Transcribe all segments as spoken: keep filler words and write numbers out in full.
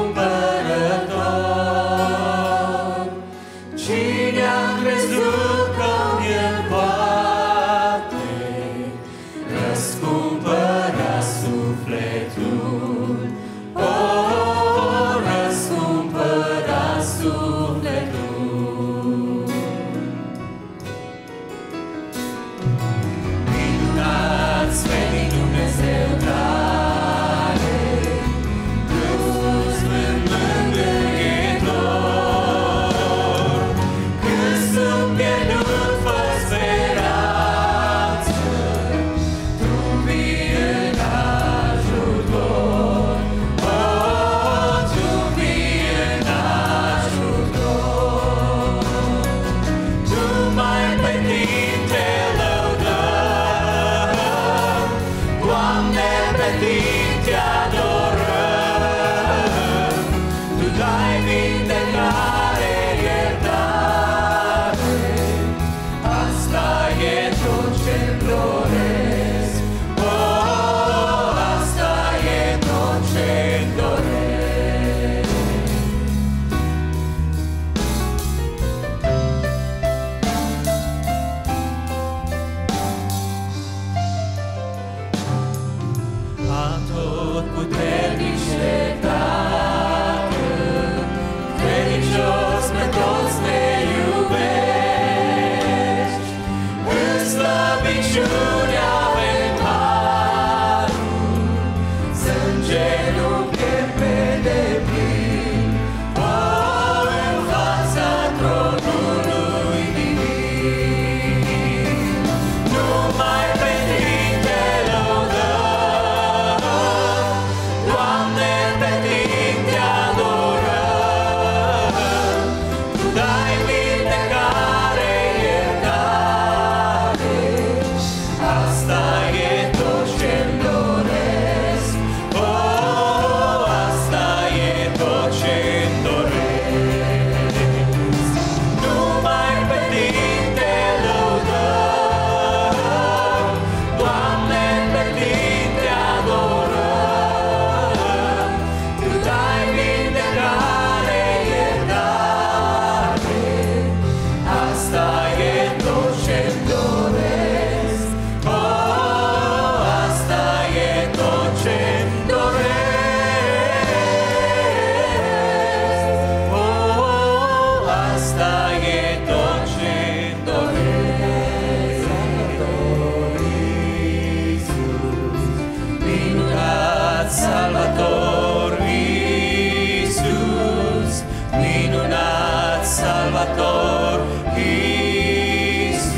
răscumpărător. Cine a crezut că în El poate răscumpăra sufletul, o, răscumpăra sufletul. Minunat, sferic Dumnezeu tare, Iisus mângâietor, când sunt pierdut fără speranță, Tu vii în ajutor, o, Tu vii în ajutor. Numai pe Tine te lăudăm, Doamne, pe Tine te adorăm. Tu dai vindecare, iertare, asta e tot ce-mi doresc, o, asta e tot ce-mi doresc. Atotputernic și Tată, credincios pe toți ne iubești, în slăbiciune avem harul, să îngenunchim pe deplin, o, în fața tronului divin. Numai pe Tine te lăudăm, Doamne, pe Tine te adorăm. Tu dai vindecare, iertare, asta e tot ce-mi doresc, o, asta e tot ce-mi doresc. Numai pe Tine te lăudăm, Doamne, pe Tine te adorăm. Tu dai vindecare, iertare, asta e tot ce-mi doresc, o, asta e tot ce-mi doresc, o, asta e tot ce-mi doresc. Salvator Iisus, minunat Salvator Iisus,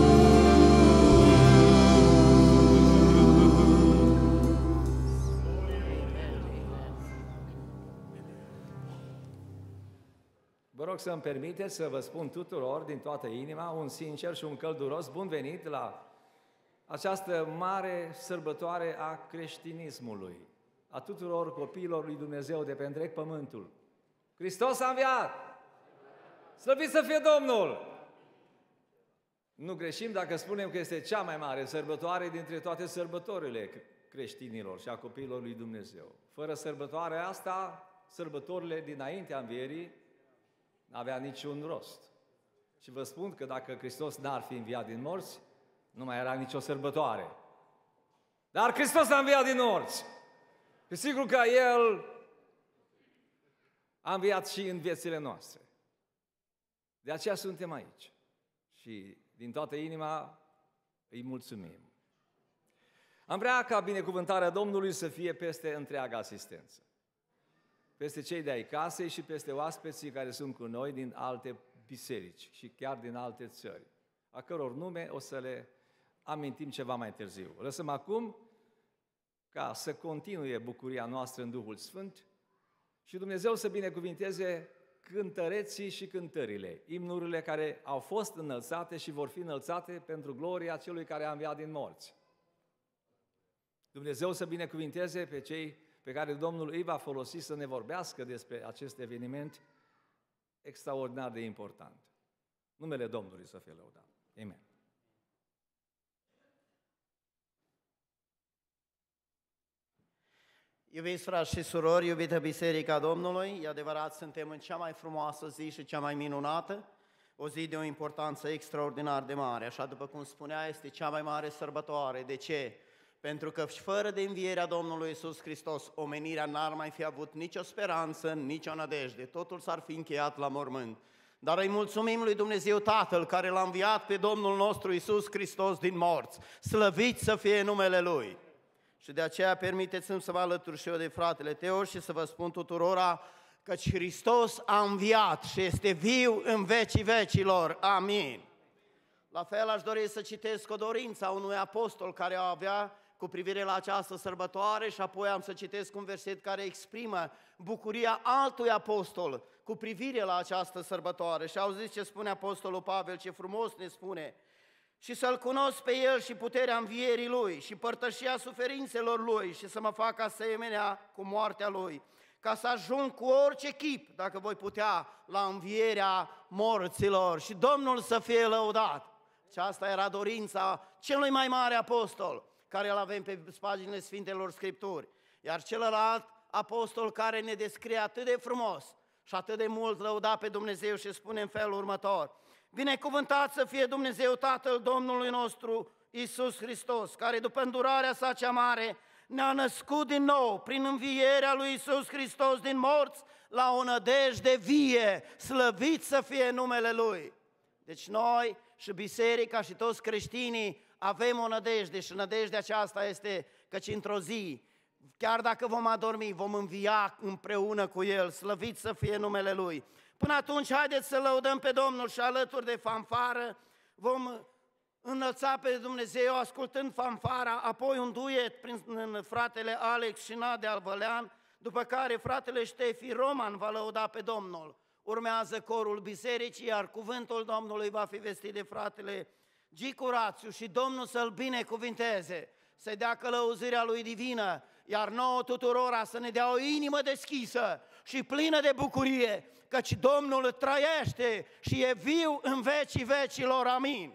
Vă rog să-mi permiteți să vă spun tuturor din toată inima un sincer și un călduros bun venit la această mare sărbătoare a creștinismului, a tuturor copiilor lui Dumnezeu de pe întreg pământul. Hristos a înviat! Slăvit să fie Domnul! Nu greșim dacă spunem că este cea mai mare sărbătoare dintre toate sărbătorile creștinilor și a copiilor lui Dumnezeu. Fără sărbătoarea asta, sărbătorile dinaintea învierii n-avea niciun rost. Și vă spun că dacă Hristos n-ar fi înviat din morți, nu mai era nicio sărbătoare. Dar Hristos a înviat din morți. Și sigur că El a înviat și în viețile noastre. De aceea suntem aici. Și din toată inima îi mulțumim. Am vrea ca binecuvântarea Domnului să fie peste întreaga asistență. Peste cei de ai casei și peste oaspeții care sunt cu noi din alte biserici și chiar din alte țări, a căror nume o să le amintim ceva mai târziu. Lăsăm acum ca să continue bucuria noastră în Duhul Sfânt și Dumnezeu să binecuvinteze cântăreții și cântările, imnurile care au fost înălțate și vor fi înălțate pentru gloria Celui care a înviat din morți. Dumnezeu să binecuvinteze pe cei pe care Domnul îi va folosi să ne vorbească despre acest eveniment extraordinar de important. Numele Domnului să fie lăudat. Amen. Iubiți frați și surori, iubită Biserica Domnului, e adevărat, suntem în cea mai frumoasă zi și cea mai minunată, o zi de o importanță extraordinar de mare, așa după cum spunea, este cea mai mare sărbătoare. De ce? Pentru că fără de învierea Domnului Iisus Hristos, omenirea n-ar mai fi avut nicio speranță, nicio nădejde, totul s-ar fi încheiat la mormânt. Dar îi mulțumim lui Dumnezeu Tatăl care l-a înviat pe Domnul nostru Iisus Hristos din morți, slăvit să fie numele Lui. Și de aceea permiteți-mi să vă alătur și eu de fratele Teo și să vă spun tuturora căci Hristos a înviat și este viu în vecii vecilor. Amin. La fel aș dori să citesc o dorință a unui apostol care o avea cu privire la această sărbătoare și apoi am să citesc un verset care exprimă bucuria altui apostol cu privire la această sărbătoare. Și auziți ce spune apostolul Pavel, ce frumos ne spune: și să-L cunosc pe El și puterea învierii Lui și părtășia suferințelor Lui și să mă fac asemenea cu moartea Lui, ca să ajung cu orice chip, dacă voi putea, la învierea morților și Domnul să fie lăudat. Și asta era dorința celui mai mare apostol, care îl avem pe paginile Sfintelor Scripturi. Iar celălalt apostol care ne descrie atât de frumos și atât de mult lăuda pe Dumnezeu și spune în felul următor: binecuvântat să fie Dumnezeu Tatăl Domnului nostru Iisus Hristos, care după îndurarea sa cea mare ne-a născut din nou prin învierea lui Iisus Hristos din morți la o nădejde vie, slăvit să fie numele Lui. Deci noi și biserica și toți creștinii avem o nădejde și nădejdea aceasta este căci într-o zi, chiar dacă vom adormi, vom învia împreună cu El, slăvit să fie numele Lui. Până atunci, haideți să lăudăm pe Domnul și alături de fanfară vom înălța pe Dumnezeu ascultând fanfara, apoi un duet prin fratele Alex și Nadia Alvălean, după care fratele Ștefi Roman va lăuda pe Domnul. Urmează corul bisericii, iar cuvântul Domnului va fi vestit de fratele Gicu Rațiu și Domnul să-l binecuvinteze, să-i dea călăuzirea Lui divină, iar nouă tuturora să ne dea o inimă deschisă și plină de bucurie, căci Domnul trăiește și e viu în vecii vecilor. Amin.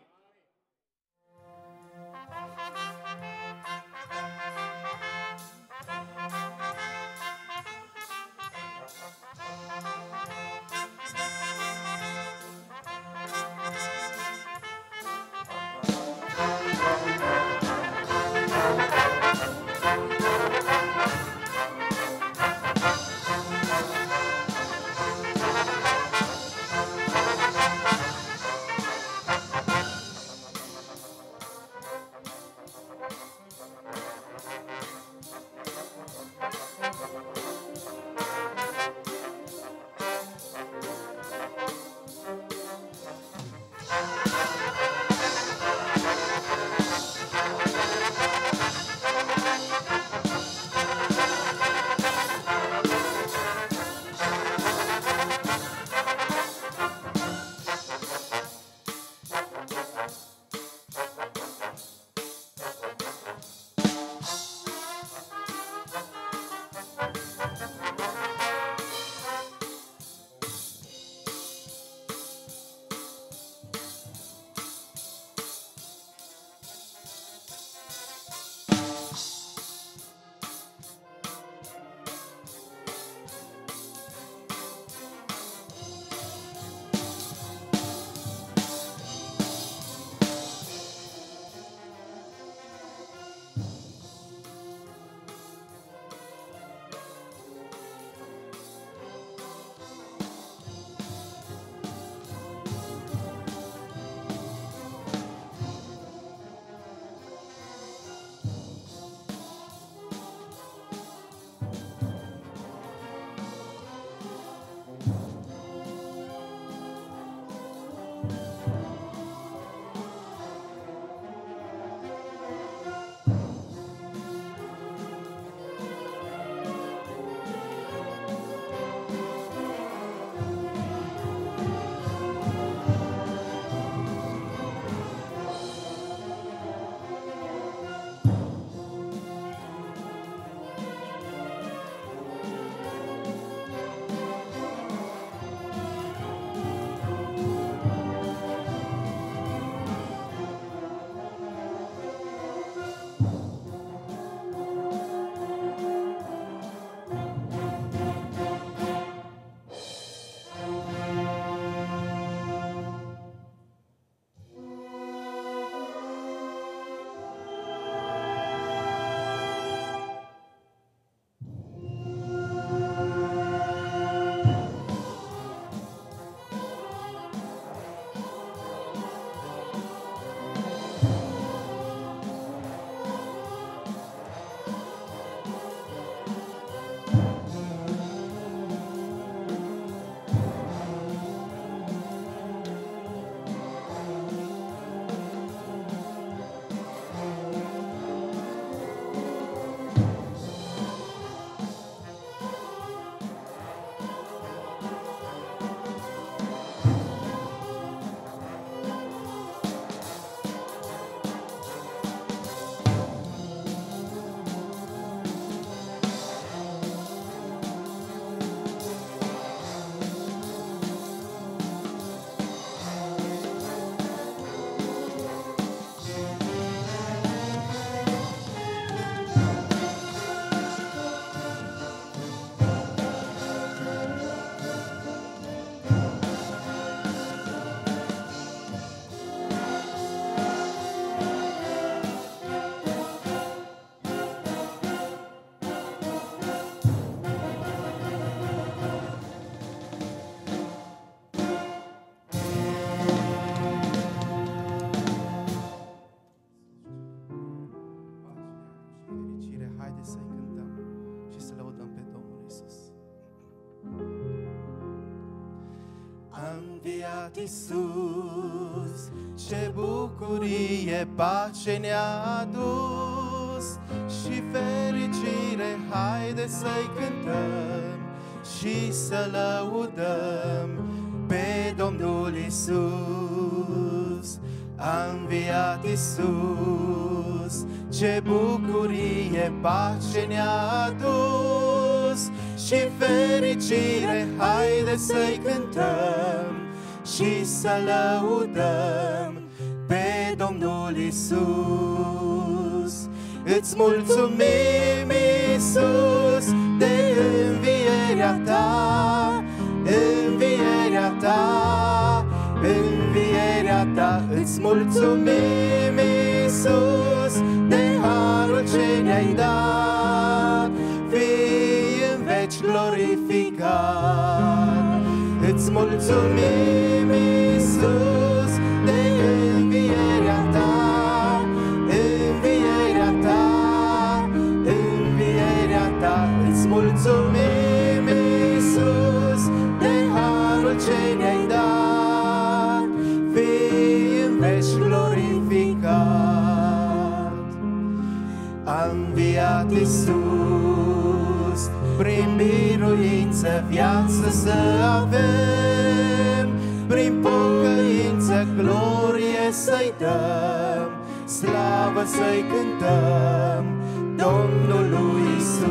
înviat Iisus, ce bucurie, pace ne-a adus și fericire, haide să-i cântăm și să lăudăm pe Domnul Iisus. A înviat Iisus, ce bucurie, pace ne-a adus și fericire, haide să-i cântăm și să lăudăm pe Domnul Iisus. Îți mulțumim, Iisus, de învierea ta, învierea ta, învierea ta. Îți mulțumim, Iisus, de harul ce ne-ai dat, fii în veci glorificat. Îți mulțumim, Iisus, de învierea ta, învierea ta, învierea ta. Îți mulțumim, Iisus, de harul ce ne-ai dat, fii în veci glorificat. A înviat Iisus, prin biruință viață să avem, prin pocăință glorie să-i dăm, slavă să-i cântăm Domnului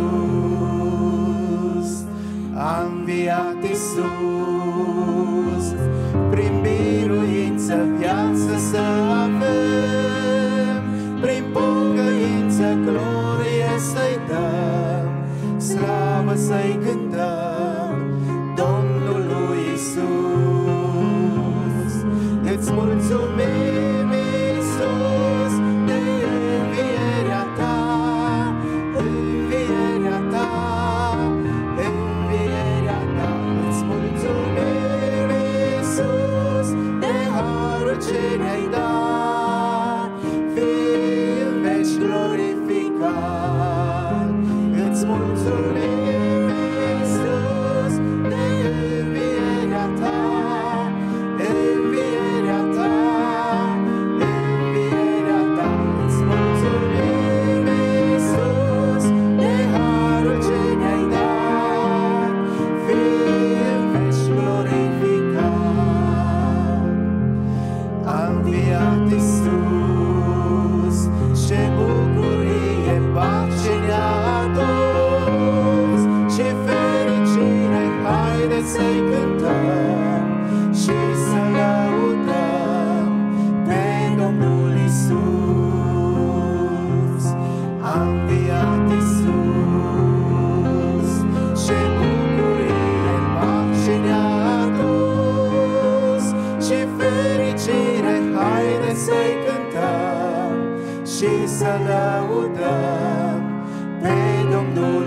Iisus. A înviat Iisus, prin biruință viață să avem, prin pocăință glorie să-i dăm, slavă să-i cântăm Domnului Iisus. Îți mulțumim, Iisus, de învierea ta, învierea ta, învierea ta. Îți mulțumim, Iisus, de harul ce ne-ai dat, fii în veci glorificat. Îți mulțumim, Iisus, de învierea ta, învierea ta, învierea ta. Îți mulțumim, Iisus, de harul ce ne-ai dat, fii în veci glorificat. A înviat Iisus, ce bucurie, pace ne-a adus și fericire, haide să-i cântăm și să lăudăm pe Domnul Iisus. A înviat Iisus, ce bucurie, pace ne-a adus și fericire, haide să-i cântăm și să lăudăm pe Domnul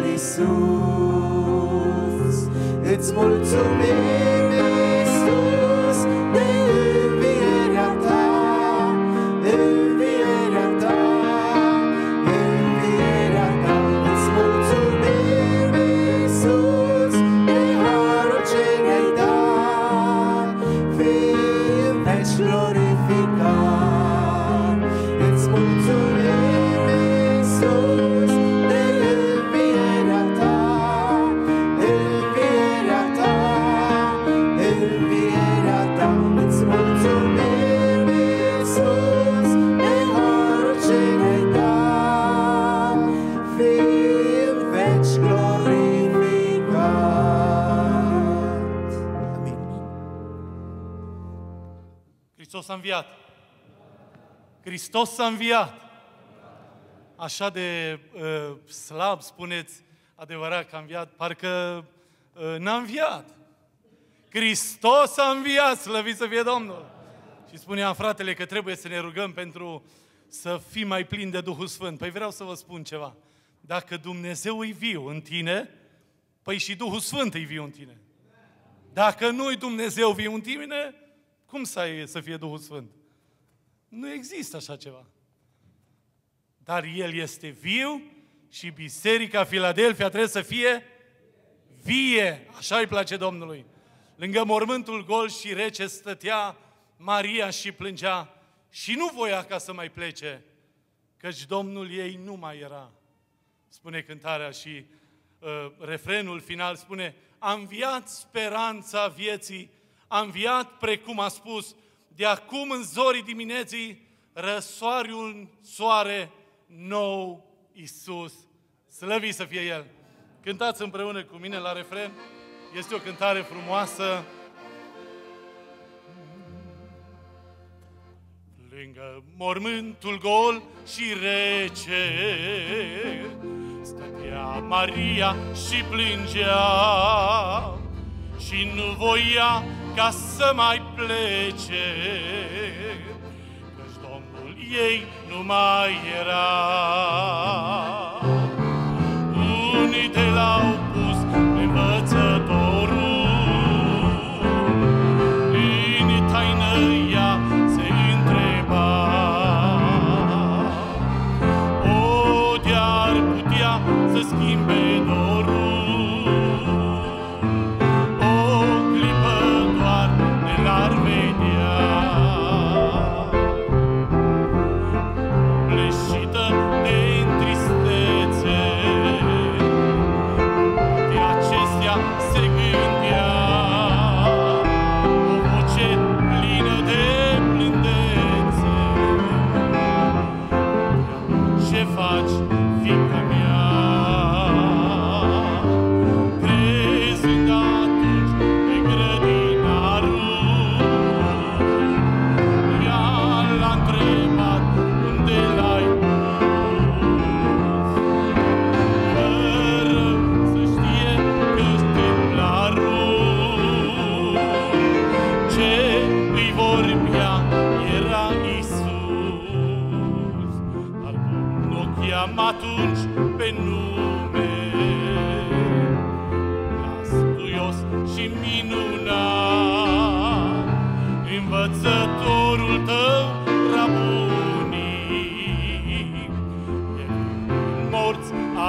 Iisus. Îți mulțumim, Iisus, de învierea ta, învierea ta, învierea ta. Îți mulțumim, Iisus, de harul ce ne-ai dat, fii în veci glorificat. Îți mulțumim, Iisus, de învierea ta, învierea ta, învierea ta. Îți mulțumim, Iisus, de harul ce ne-ai dat, fii în veci glorificat. Amin. Hristos a înviat. Hristos s-a înviat. Așa de uh, slab spuneți adevărat că a înviat, parcă uh, n-a înviat. Hristos a înviat, slăvit să fie Domnul. Și spunea fratele că trebuie să ne rugăm pentru să fim mai plini de Duhul Sfânt. Păi vreau să vă spun ceva. Dacă Dumnezeu e viu în tine, păi și Duhul Sfânt e viu în tine. Dacă nu-i Dumnezeu viu în tine, cum să, ai, să fie Duhul Sfânt? Nu există așa ceva. Dar El este viu și Biserica Filadelfia trebuie să fie vie. Așa îi place Domnului. Lângă mormântul gol și rece stătea Maria și plângea și nu voia ca să mai plece, căci Domnul ei nu mai era. Spune cântarea și uh, refrenul final spune: a înviat speranța vieții, a înviat precum a spus, de acum în zorii dimineții, răsoariul soare nou Iisus. Slăvit să fie El! Cântați împreună cu mine la refren. Este o cântare frumoasă. Lângă mormântul gol și rece stătea Maria și plângea și nu voia ca să mai plece, căci Domnul ei nu mai era. Unii de l-au pus pe învățătorul, în taină ea se întreba, o, de-ar putea să schimbe dorul, o clipă doar de l-ar vedea. Pleșită de tristețe, de acestea se gândea, o voce plină de blândețe: ce faci, fiica mea? Crezând atunci pe grădinarul, ea l-a întrebat unde l-ai pus, fără să știe că templarul ce îi vorbea era Iisus. Dar Domnul cheam atunci pe nume, lastuios și minunat, învățătorul tău, Rabuni, El din morți a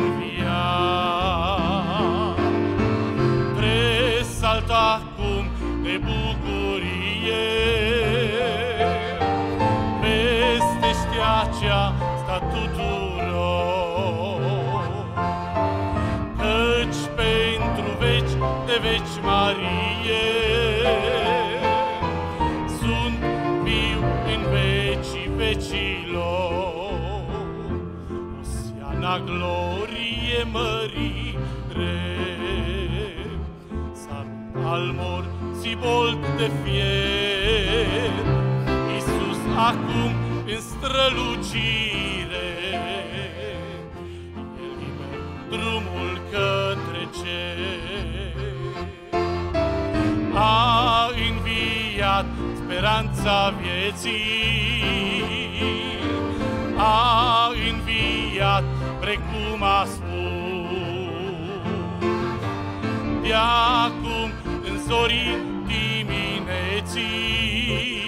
înviat. Tresalt acum de bucurie, vestește acea sta tuturor, căci pentru veci de veci Marie sunt viu în vecii vecilor. Osiana glorie mărire, salut al morții bold de fier, Iisus acum în strălucire, El liber drumul către cer. A înviat speranța vieții, a înviat precum a spus, de acum în zorii dimineții,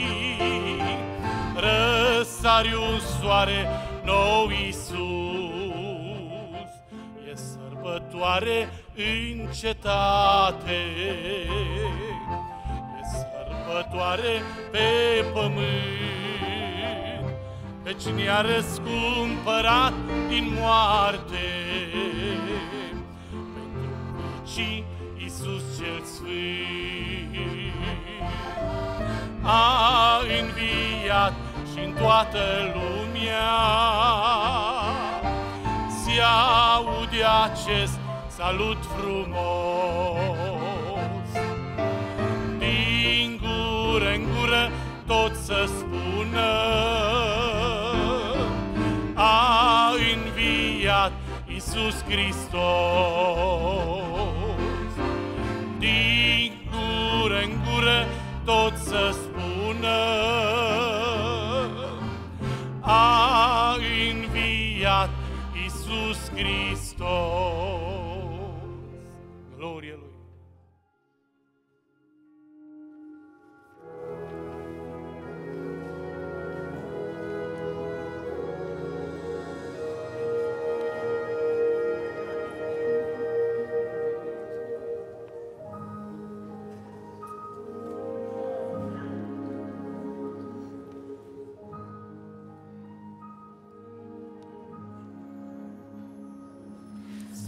răsariul soare nou Iisus. E sărbătoare în cetate, e sărbătoare pe pământ, căci ne-a răscumpărat din moarte pentru vecii Iisus cel Sfânt. A înviat și-n toată lumea se aude acest salut frumos. Din gură în gură tot să spună: a înviat Iisus Hristos. Din gură în gură tot să spună: a înviat Iisus Hristos. Glorie Lui!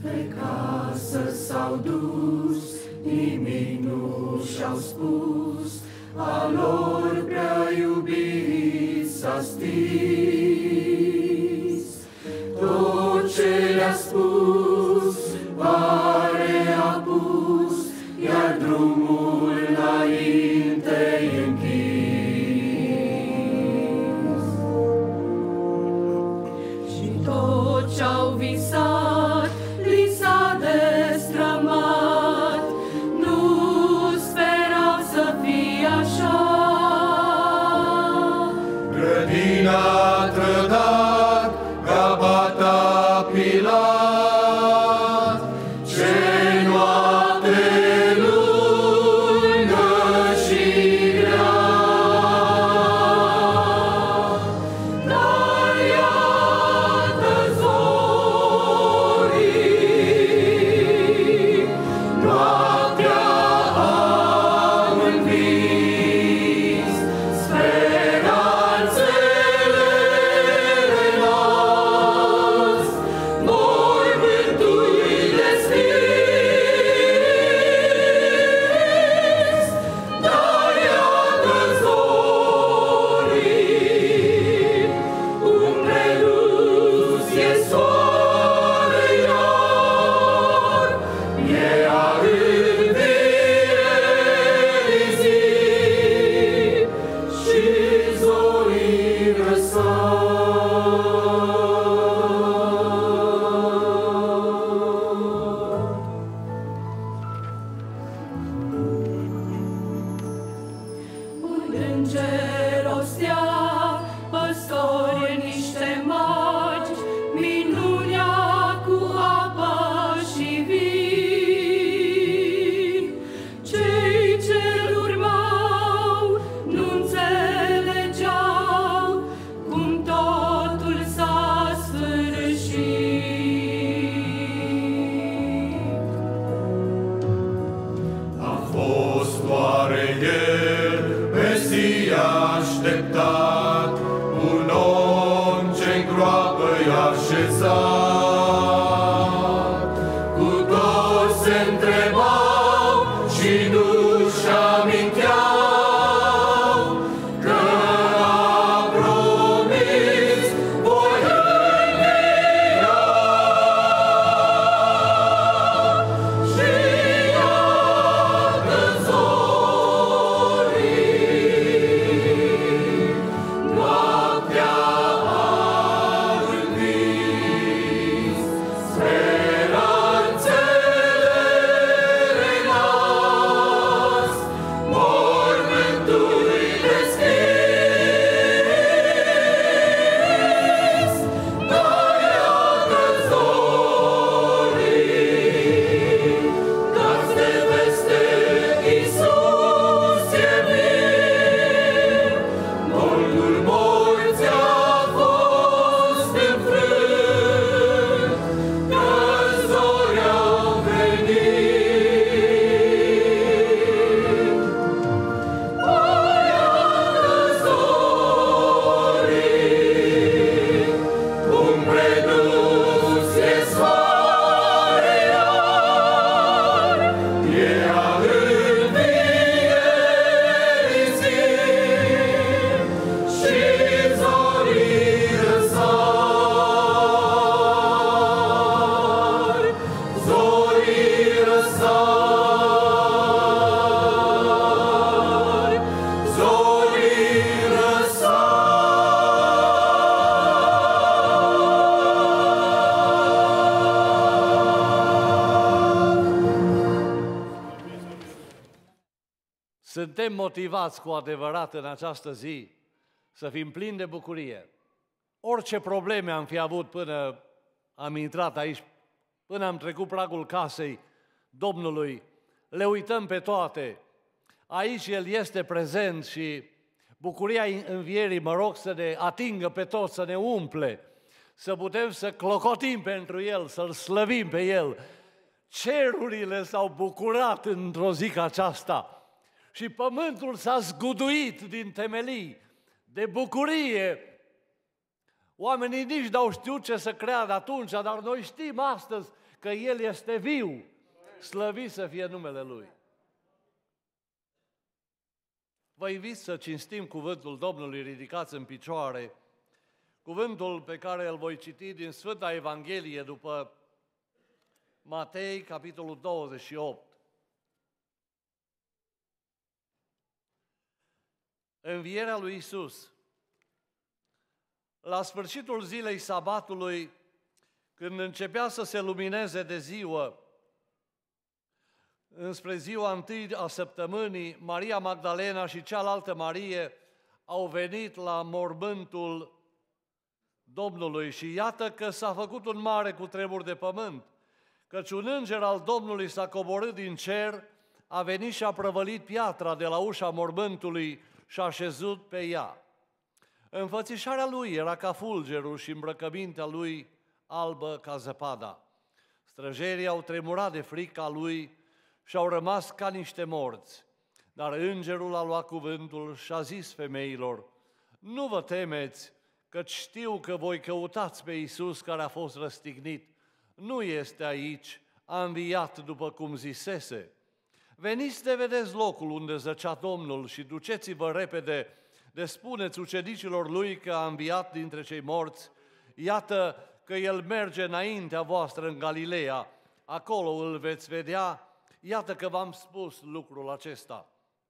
Spre casă s-au dus, nimic nu și-au spus, a lor prea iubit s-a stins. Tot ce le-a spus, pare apus, iar drumul înainte-i închis. Și tot ce-au visat, li s-a destrămat, nu sperau să fie așa. Grădina trădat, Gabata Pilat, ce noapte lungă și grea. Dar iată zorii, noaptea au învins, speranțele renas, mormântului deschis. Dar iată zorii, umbrelus e soare iar, e a învierii zi și zorii răsar. Un înger o stea, păstori niște magi, minunea cu apă și vin. Cei ce-l urmau nu înțelegeau cum totul s-a sfârșit. A fost oare el, Mesia așteptat, un om ce-n groapă i-a așezat? Cu toți se întrebau și nu-și aminteau că a promis voi învia. Și iată zorii, noaptea au învins, speranțele renas, mormântului deschis. Dar iată zorii, dați de veste, Iisus e vin. Moldul morții a fost înfrânt, că zori au venit. O, iată zorii, umbre dus e soare iar, e a învierii zi și zorii răsar. Zorii răsar, zorii Suntem motivați cu adevărat în această zi să fim plini de bucurie. Orice probleme am fi avut până am intrat aici, până am trecut pragul casei Domnului, le uităm pe toate. Aici El este prezent și bucuria învierii, mă rog, să ne atingă pe toți, să ne umple, să putem să clocotim pentru El, să-L slăvim pe El. Cerurile s-au bucurat într-o zi ca aceasta și pământul s-a zguduit din temelii de bucurie. Oamenii nici n-au știut ce să creadă atunci, dar noi știm astăzi că El este viu. Slăvit să fie numele Lui. Vă invit să cinstim cuvântul Domnului, ridicați în picioare, cuvântul pe care îl voi citi din Sfânta Evanghelie după Matei, capitolul douăzeci și opt. Învierea lui Iisus. La sfârșitul zilei sabatului, când începea să se lumineze de ziua, înspre ziua întâi a săptămânii, Maria Magdalena și cealaltă Marie au venit la mormântul Domnului și iată că s-a făcut un mare cutremur de pământ, căci un înger al Domnului s-a coborât din cer, a venit și a prăvălit piatra de la ușa mormântului și a așezut pe ea. Înfățișarea lui era ca fulgerul și îmbrăcămintea lui albă ca zăpada. Străjerii au tremurat de frica lui și au rămas ca niște morți. Dar îngerul a luat cuvântul și a zis femeilor: nu vă temeți, căci știu că voi căutați pe Iisus care a fost răstignit. Nu este aici, a înviat după cum zisese. Veniți de vedeți locul unde zăcea Domnul și duceți-vă repede de spuneți ucenicilor lui că a înviat dintre cei morți. Iată că el merge înaintea voastră în Galileea, acolo îl veți vedea. Iată că v-am spus lucrul acesta.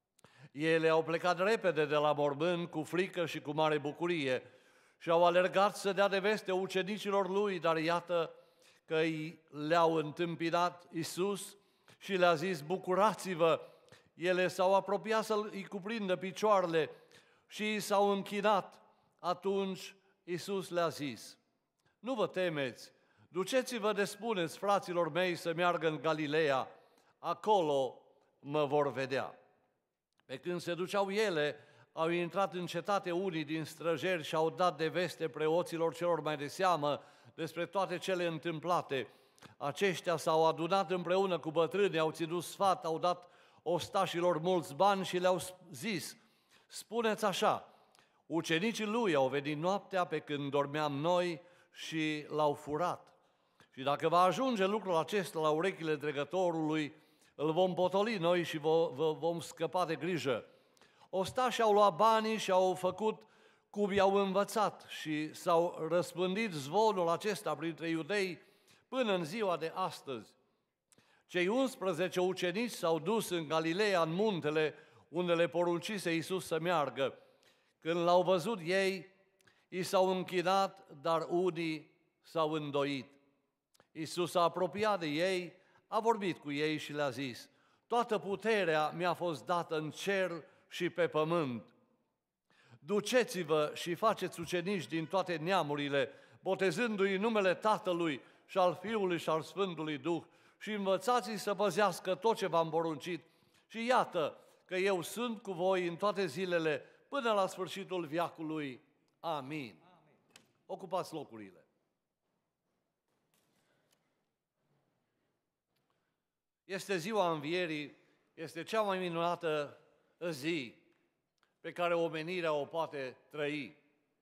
Ele au plecat repede de la mormânt cu frică și cu mare bucurie și au alergat să dea de veste ucenicilor lui, dar iată că le-au întâmpinat Iisus și le-a zis: bucurați-vă! Ele s-au apropiat să-i cuprindă picioarele și s-au închinat. Atunci Iisus le-a zis: nu vă temeți, duceți-vă de spuneți fraților mei să meargă în Galileea, acolo mă vor vedea. Pe când se duceau ele, au intrat în cetate unii din străjeri și au dat de veste preoților celor mai de seamă despre toate cele întâmplate. Aceștia s-au adunat împreună cu bătrâni, au ținut sfat, au dat ostașilor mulți bani și le-au zis: spuneți așa, ucenicii lui au venit noaptea pe când dormeam noi și l-au furat. Și dacă va ajunge lucrul acesta la urechile dregătorului, îl vom potoli noi și vă vom scăpa de grijă. Ostașii au luat banii și au făcut cum i-au învățat și s-au răspândit zvonul acesta printre iudei până în ziua de astăzi. Cei unsprezece ucenici s-au dus în Galileea, în muntele unde le poruncise Iisus să meargă. Când l-au văzut ei, i s-au închinat, dar unii s-au îndoit. Iisus s-a apropiat de ei, a vorbit cu ei și le-a zis: toată puterea mi-a fost dată în cer și pe pământ. Duceți-vă și faceți ucenici din toate neamurile, botezându-i în numele Tatălui și al Fiului și al Sfântului Duh și învățați-i să păzească tot ce v-am poruncit. Și iată că eu sunt cu voi în toate zilele până la sfârșitul veacului. Amin. Ocupați locurile. Este ziua învierii, este cea mai minunată zi pe care omenirea o poate trăi.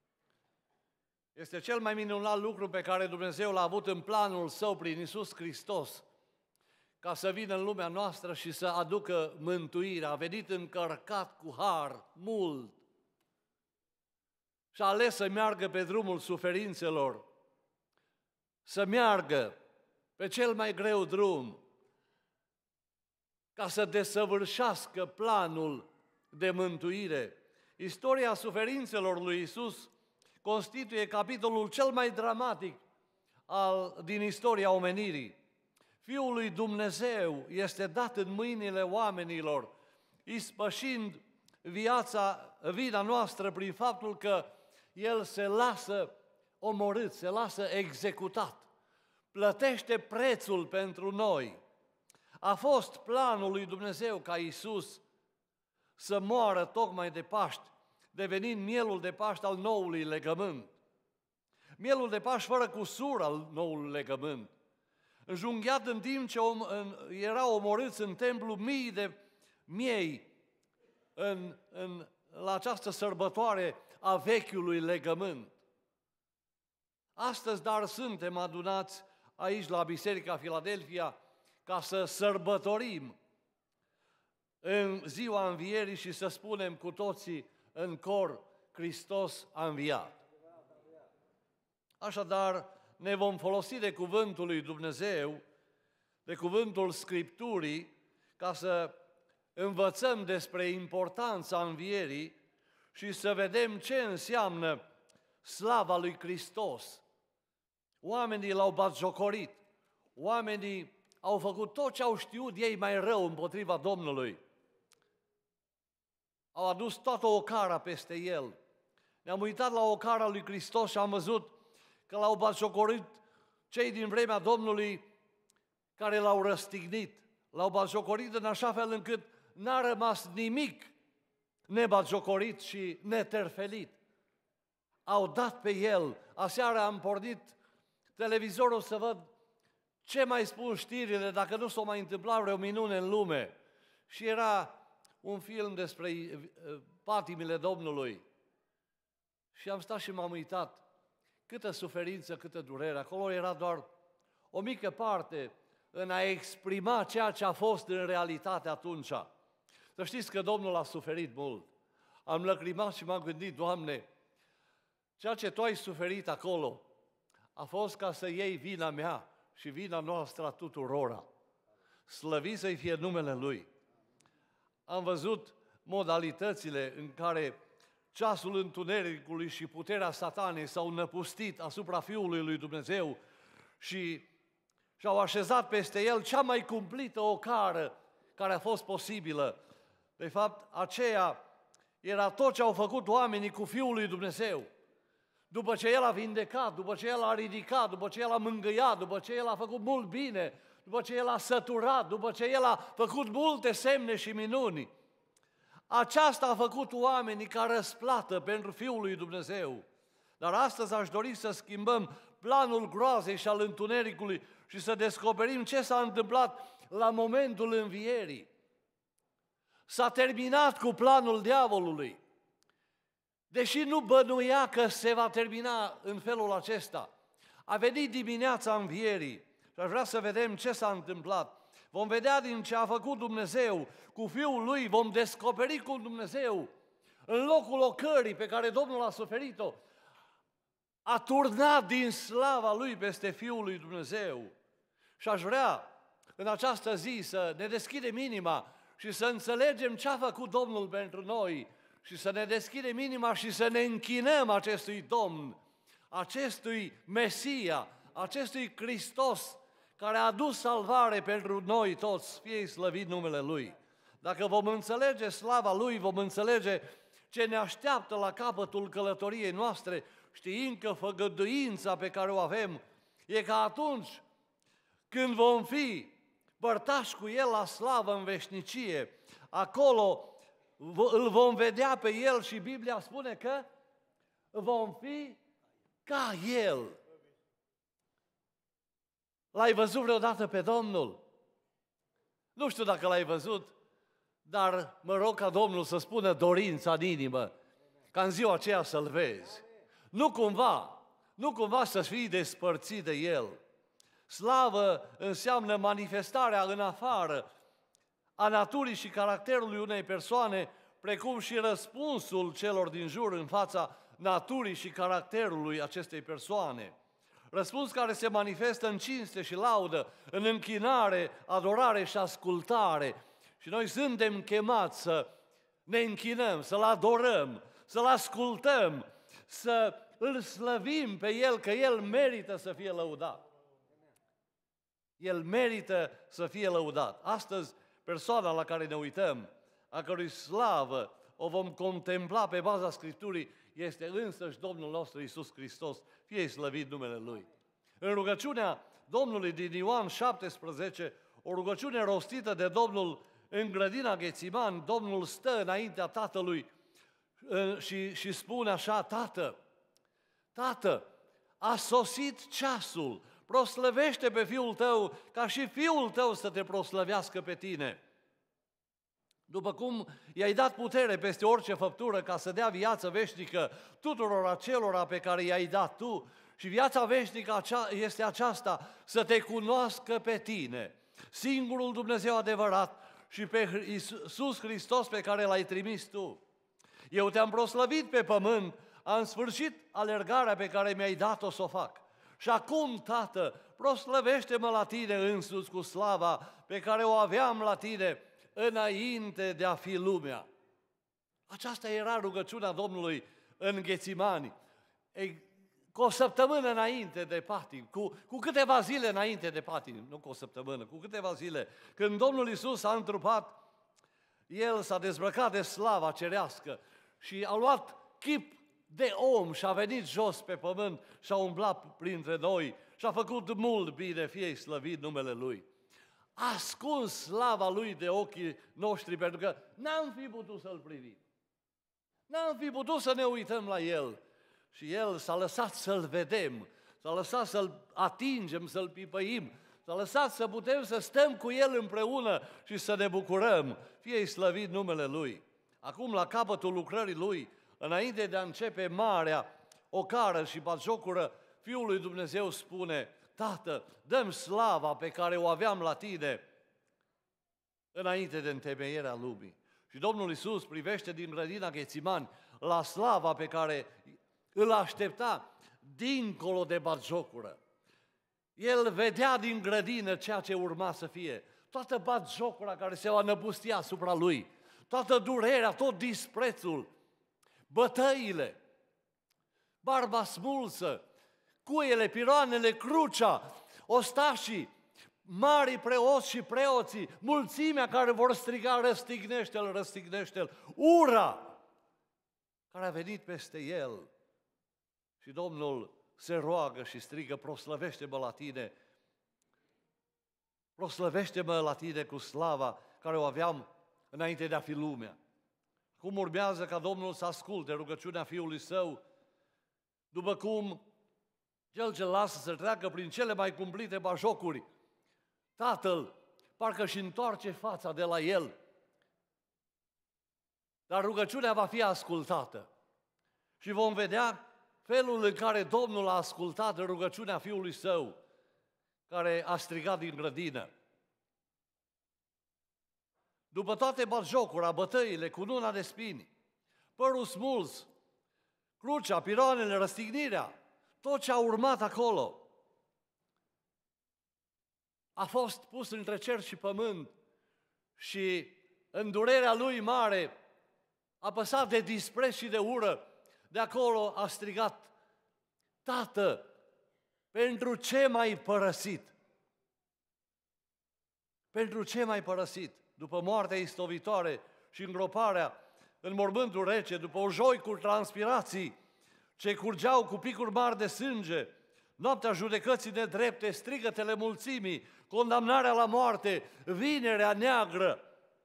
Este cel mai minunat lucru pe care Dumnezeu l-a avut în planul Său prin Iisus Hristos, ca să vină în lumea noastră și să aducă mântuirea. A venit încărcat cu har mult și a ales să meargă pe drumul suferințelor, să meargă pe cel mai greu drum, ca să desăvârșească planul de mântuire. Istoria suferințelor lui Iisus constituie capitolul cel mai dramatic al, din istoria omenirii. Fiul lui Dumnezeu este dat în mâinile oamenilor, ispășind viața, vina noastră prin faptul că El se lasă omorât, se lasă executat, plătește prețul pentru noi. A fost planul lui Dumnezeu ca Iisus să moară tocmai de Paști, devenind mielul de Paști al noului legământ. Mielul de Paști fără cusur al noului legământ. Înjunghiat în timp ce om, în, erau omorâți în templu mii de miei în, în, la această sărbătoare a vechiului legământ. Astăzi, dar, suntem adunați aici la Biserica Filadelfia ca să sărbătorim în ziua învierii și să spunem cu toții în cor, Hristos a înviat. Așadar, ne vom folosi de cuvântul lui Dumnezeu, de cuvântul Scripturii, ca să învățăm despre importanța învierii și să vedem ce înseamnă slava lui Hristos. Oamenii l-au batjocorit, oamenii au făcut tot ce au știut ei mai rău împotriva Domnului. Au adus toată ocara peste el. Ne-am uitat la ocara lui Hristos și am văzut că l-au batjocorit cei din vremea Domnului care l-au răstignit. L-au batjocorit în așa fel încât n-a rămas nimic nebatjocorit și neterfelit. Au dat pe el. Aseară am pornit televizorul să văd ce mai spun știrile, dacă nu s-o mai întâmplat vreo minune în lume. Și era un film despre patimile Domnului. Și am stat și m-am uitat. Câtă suferință, câtă durere. Acolo era doar o mică parte în a exprima ceea ce a fost în realitate atunci. Să știți că Domnul a suferit mult. Am lăcrimat și m-am gândit, Doamne, ceea ce Tu ai suferit acolo a fost ca să iei vina mea și vina noastră a tuturora. Slăvit să-i fie numele Lui. Am văzut modalitățile în care ceasul întunericului și puterea satanei s-au năpustit asupra Fiului lui Dumnezeu și și-au așezat peste el cea mai cumplită ocară care a fost posibilă. De fapt, aceea era tot ce au făcut oamenii cu Fiul lui Dumnezeu. După ce El a vindecat, după ce El a ridicat, după ce El a mângâiat, după ce El a făcut mult bine, după ce El a săturat, după ce El a făcut multe semne și minuni. Aceasta a făcut oamenii ca răsplată pentru Fiul lui Dumnezeu. Dar astăzi aș dori să schimbăm planul groazei și al întunericului și să descoperim ce s-a întâmplat la momentul învierii. S-a terminat cu planul diavolului. Deși nu bănuia că se va termina în felul acesta, a venit dimineața învierii și aș vrea să vedem ce s-a întâmplat. Vom vedea din ce a făcut Dumnezeu cu Fiul Lui, vom descoperi cum Dumnezeu, în locul ocării pe care Domnul a suferit-o, a turnat din slava Lui peste Fiul lui Dumnezeu. Și aș vrea în această zi să ne deschidem inima și să înțelegem ce a făcut Domnul pentru noi și să ne deschidem inima și să ne închinăm acestui Domn, acestui Mesia, acestui Hristos care a adus salvare pentru noi toți, fie slăvit numele Lui. Dacă vom înțelege slava Lui, vom înțelege ce ne așteaptă la capătul călătoriei noastre, știind că făgăduința pe care o avem e că atunci când vom fi părtași cu El la slavă în veșnicie, acolo îl vom vedea pe El și Biblia spune că vom fi ca El. L-ai văzut vreodată pe Domnul? Nu știu dacă l-ai văzut, dar mă rog ca Domnul să spună dorința în inimă, ca în ziua aceea să-L vezi. Nu cumva, nu cumva să fii despărțit de El. Slavă înseamnă manifestarea în afară a naturii și caracterului unei persoane, precum și răspunsul celor din jur în fața naturii și caracterului acestei persoane. Răspuns care se manifestă în cinste și laudă, în închinare, adorare și ascultare. Și noi suntem chemați să ne închinăm, să-L adorăm, să-L ascultăm, să îl slăvim pe El, că El merită să fie lăudat. El merită să fie lăudat. Astăzi, persoana la care ne uităm, a cărui slavă o vom contempla pe baza Scripturii, este însăși Domnul nostru Iisus Hristos, fie slăvit numele Lui. În rugăciunea Domnului din Ioan șaptesprezece, o rugăciune rostită de Domnul în grădina Ghețiman, Domnul stă înaintea Tatălui și, și spune așa: Tată, Tată, a sosit ceasul, proslăvește pe Fiul Tău, ca și Fiul Tău să te proslăvească pe tine. După cum i-ai dat putere peste orice făptură ca să dea viață veșnică tuturor acelora pe care i-ai dat Tu, Și viața veșnică este aceasta, să te cunoască pe tine, singurul Dumnezeu adevărat, și pe Iisus Hristos pe care L-ai trimis Tu. Eu te-am proslăvit pe pământ, am sfârșit alergarea pe care mi-ai dat-o să o fac. Și acum, Tată, proslăvește-mă la Tine însuți cu slava pe care o aveam la Tine înainte de a fi lumea. Aceasta era rugăciunea Domnului în Ghețimani, cu o săptămână înainte de patim, cu, cu câteva zile înainte de patim, nu cu o săptămână, cu câteva zile, când Domnul Iisus a întrupat, El s-a dezbrăcat de slava cerească și a luat chip de om și a venit jos pe pământ și a umblat printre noi și a făcut mult bine, fie slăvit numele Lui. A ascuns slava Lui de ochii noștri, pentru că n-am fi putut să-L privim. N-am fi putut să ne uităm la El. Și El s-a lăsat să-L vedem, s-a lăsat să-L atingem, să-L pipăim, s-a lăsat să putem să stăm cu El împreună și să ne bucurăm, fie slăvit numele Lui. Acum, la capătul lucrării Lui, înainte de a începe marea ocară și batjocură, Fiul lui Dumnezeu spune, Tată, dă-mi slava pe care o aveam la Tine înainte de întemeierea lumii. Și Domnul Iisus privește din grădina Ghețimani la slava pe care îl aștepta dincolo de batjocură. El vedea din grădină ceea ce urma să fie. Toată batjocura care se va năpustia asupra lui, toată durerea, tot disprețul, bătăile, barba smulsă, cuiele, piroanele, crucea, ostașii, mari preoți și preoții, mulțimea care vor striga, răstignește-l, răstignește-l, ura care a venit peste el. Și Domnul se roagă și strigă, proslăvește-mă la Tine, proslăvește-mă la Tine cu slava care o aveam înainte de a fi lumea. Cum urmează ca Domnul să asculte rugăciunea Fiului Său, după cum Cel ce lasă să treacă prin cele mai cumplite bajocuri, Tatăl parcă și întoarce fața de la El, dar rugăciunea va fi ascultată și vom vedea felul în care Domnul a ascultat rugăciunea Fiului Său, care a strigat din grădină. După toate batjocura, bătăile, cununa de spini, părul smuls, crucea, piroanele, răstignirea, tot ce a urmat acolo, a fost pus între cer și pământ și în durerea lui mare, apăsat de dispreț și de ură, de acolo a strigat, Tată, pentru ce m-ai părăsit? Pentru ce m-ai părăsit? După moartea istovitoare și îngroparea în mormântul rece, după o joi cu transpirații ce curgeau cu picuri mari de sânge, noaptea judecății nedrepte, strigătele mulțimii, condamnarea la moarte, vinerea neagră.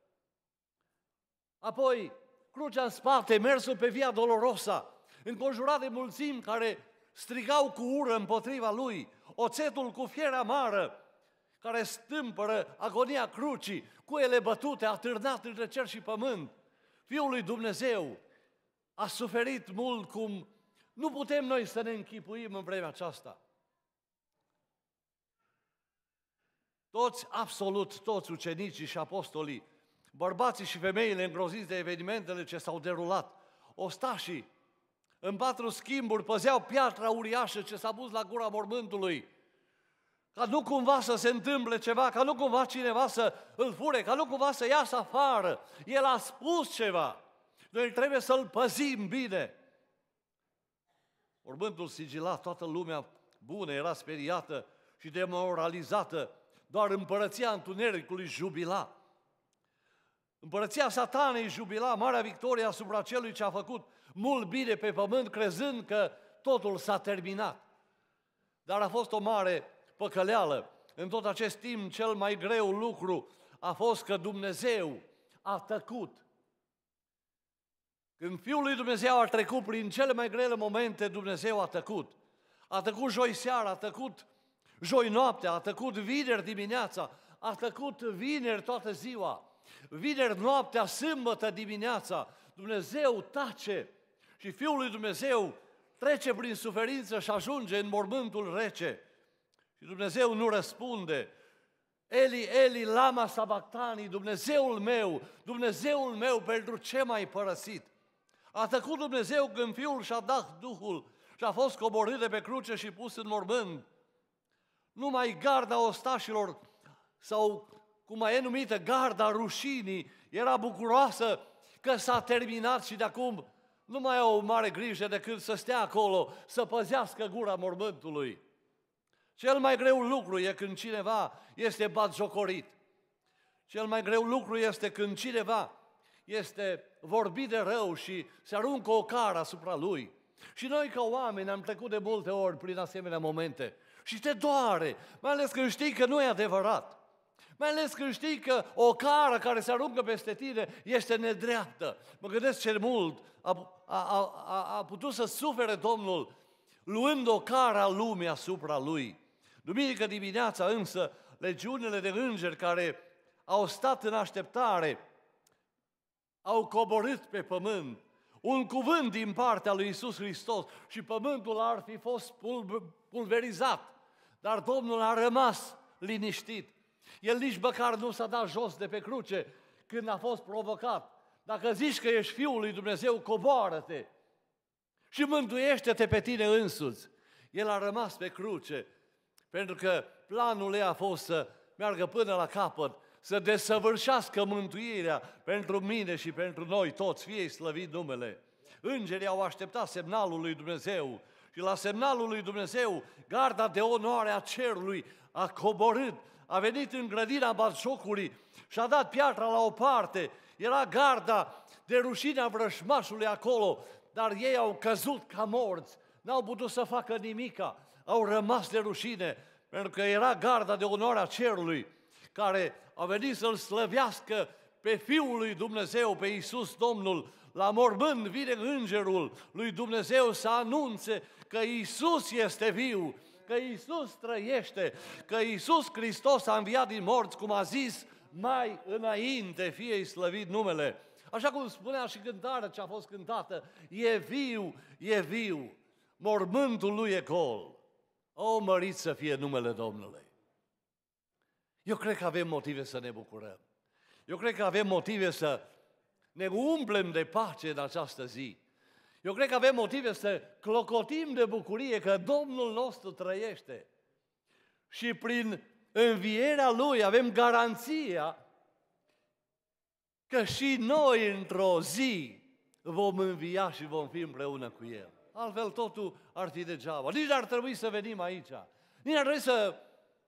Apoi, crucea în spate, mersul pe Via Dolorosa, înconjurat de mulțimi care strigau cu ură împotriva lui, oțetul cu fiere amară, care stâmpără agonia crucii, cuiele bătute, atârnat între cer și pământ. Fiul lui Dumnezeu a suferit mult cum nu putem noi să ne închipuim în vremea aceasta. Toți, absolut toți ucenicii și apostolii, bărbații și femeile îngroziți de evenimentele ce s-au derulat, ostașii, în patru schimburi păzeau piatra uriașă ce s-a pus la gura mormântului, ca nu cumva să se întâmple ceva, ca nu cumva cineva să îl fure, ca nu cumva să iasă afară. El a spus ceva. Noi trebuie să-l păzim bine. Mormântul sigilat, toată lumea bună era speriată și demoralizată. Doar împărăția întunericului jubila. Împărăția satanei jubila, marea victorie asupra celui ce a făcut mult bine pe pământ, crezând că totul s-a terminat. Dar a fost o mare păcăleală. În tot acest timp, cel mai greu lucru a fost că Dumnezeu a tăcut. Când Fiul lui Dumnezeu a trecut prin cele mai grele momente, Dumnezeu a tăcut. A tăcut joi seara, a tăcut joi noaptea, a tăcut vineri dimineața, a tăcut vineri toată ziua, vineri noaptea, sâmbătă dimineața. Dumnezeu tace și Fiul lui Dumnezeu trece prin suferință și ajunge în mormântul rece. Și Dumnezeu nu răspunde. Eli, Eli, lama sabactani, Dumnezeul meu, Dumnezeul meu, pentru ce m-ai părăsit? A tăcut Dumnezeu când Fiul și-a dat Duhul și a fost coborât de pe cruce și pus în mormânt. Numai garda ostașilor, sau cum mai e numită, garda rușinii, era bucuroasă că s-a terminat și de acum nu mai au o mare grijă decât să stea acolo, să păzească gura mormântului. Cel mai greu lucru e când cineva este batjocorit. Cel mai greu lucru este când cineva este vorbit de rău și se aruncă o cară asupra lui. Și noi ca oameni am trecut de multe ori prin asemenea momente. Și te doare, mai ales când știi că nu e adevărat. Mai ales când știi că o cară care se aruncă peste tine este nedreaptă. Mă gândesc ce mult a, a, a, a putut să sufere Domnul luând o cară a lumii asupra lui. Duminică dimineața însă, legiunile de îngeri care au stat în așteptare au coborât pe pământ un cuvânt din partea lui Iisus Hristos și pământul ar fi fost pulverizat, dar Domnul a rămas liniștit. El nici măcar nu s-a dat jos de pe cruce când a fost provocat. Dacă zici că ești Fiul lui Dumnezeu, coboară-te și mântuiește-te pe tine însuți. El a rămas pe cruce pentru că planul ei a fost să meargă până la capăt, să desăvârșească mântuirea pentru mine și pentru noi toți, fie slăvit numele. Îngerii au așteptat semnalul lui Dumnezeu și la semnalul lui Dumnezeu garda de onoare a cerului a coborât, a venit în grădina batjocului și a dat piatra la o parte. Era garda de rușine a vrășmașului acolo, dar ei au căzut ca morți, n-au putut să facă nimica, au rămas de rușine, pentru că era garda de onoare a cerului, care a venit să-L slăvească pe Fiul lui Dumnezeu, pe Iisus Domnul. La mormânt vine îngerul lui Dumnezeu să anunțe că Iisus este viu, că Iisus trăiește, că Iisus Hristos a înviat din morți, cum a zis mai înainte, fie slăvit numele. Așa cum spunea și cântarea ce a fost cântată, e viu, e viu, mormântul lui e gol. O, mărit să fie numele Domnului! Eu cred că avem motive să ne bucurăm. Eu cred că avem motive să ne umplem de pace în această zi. Eu cred că avem motive să clocotim de bucurie că Domnul nostru trăiește. Și prin învierea Lui avem garanția că și noi într-o zi vom învia și vom fi împreună cu El. Altfel totul ar fi degeaba. Nici n-ar trebui să venim aici. Nici n-ar trebui să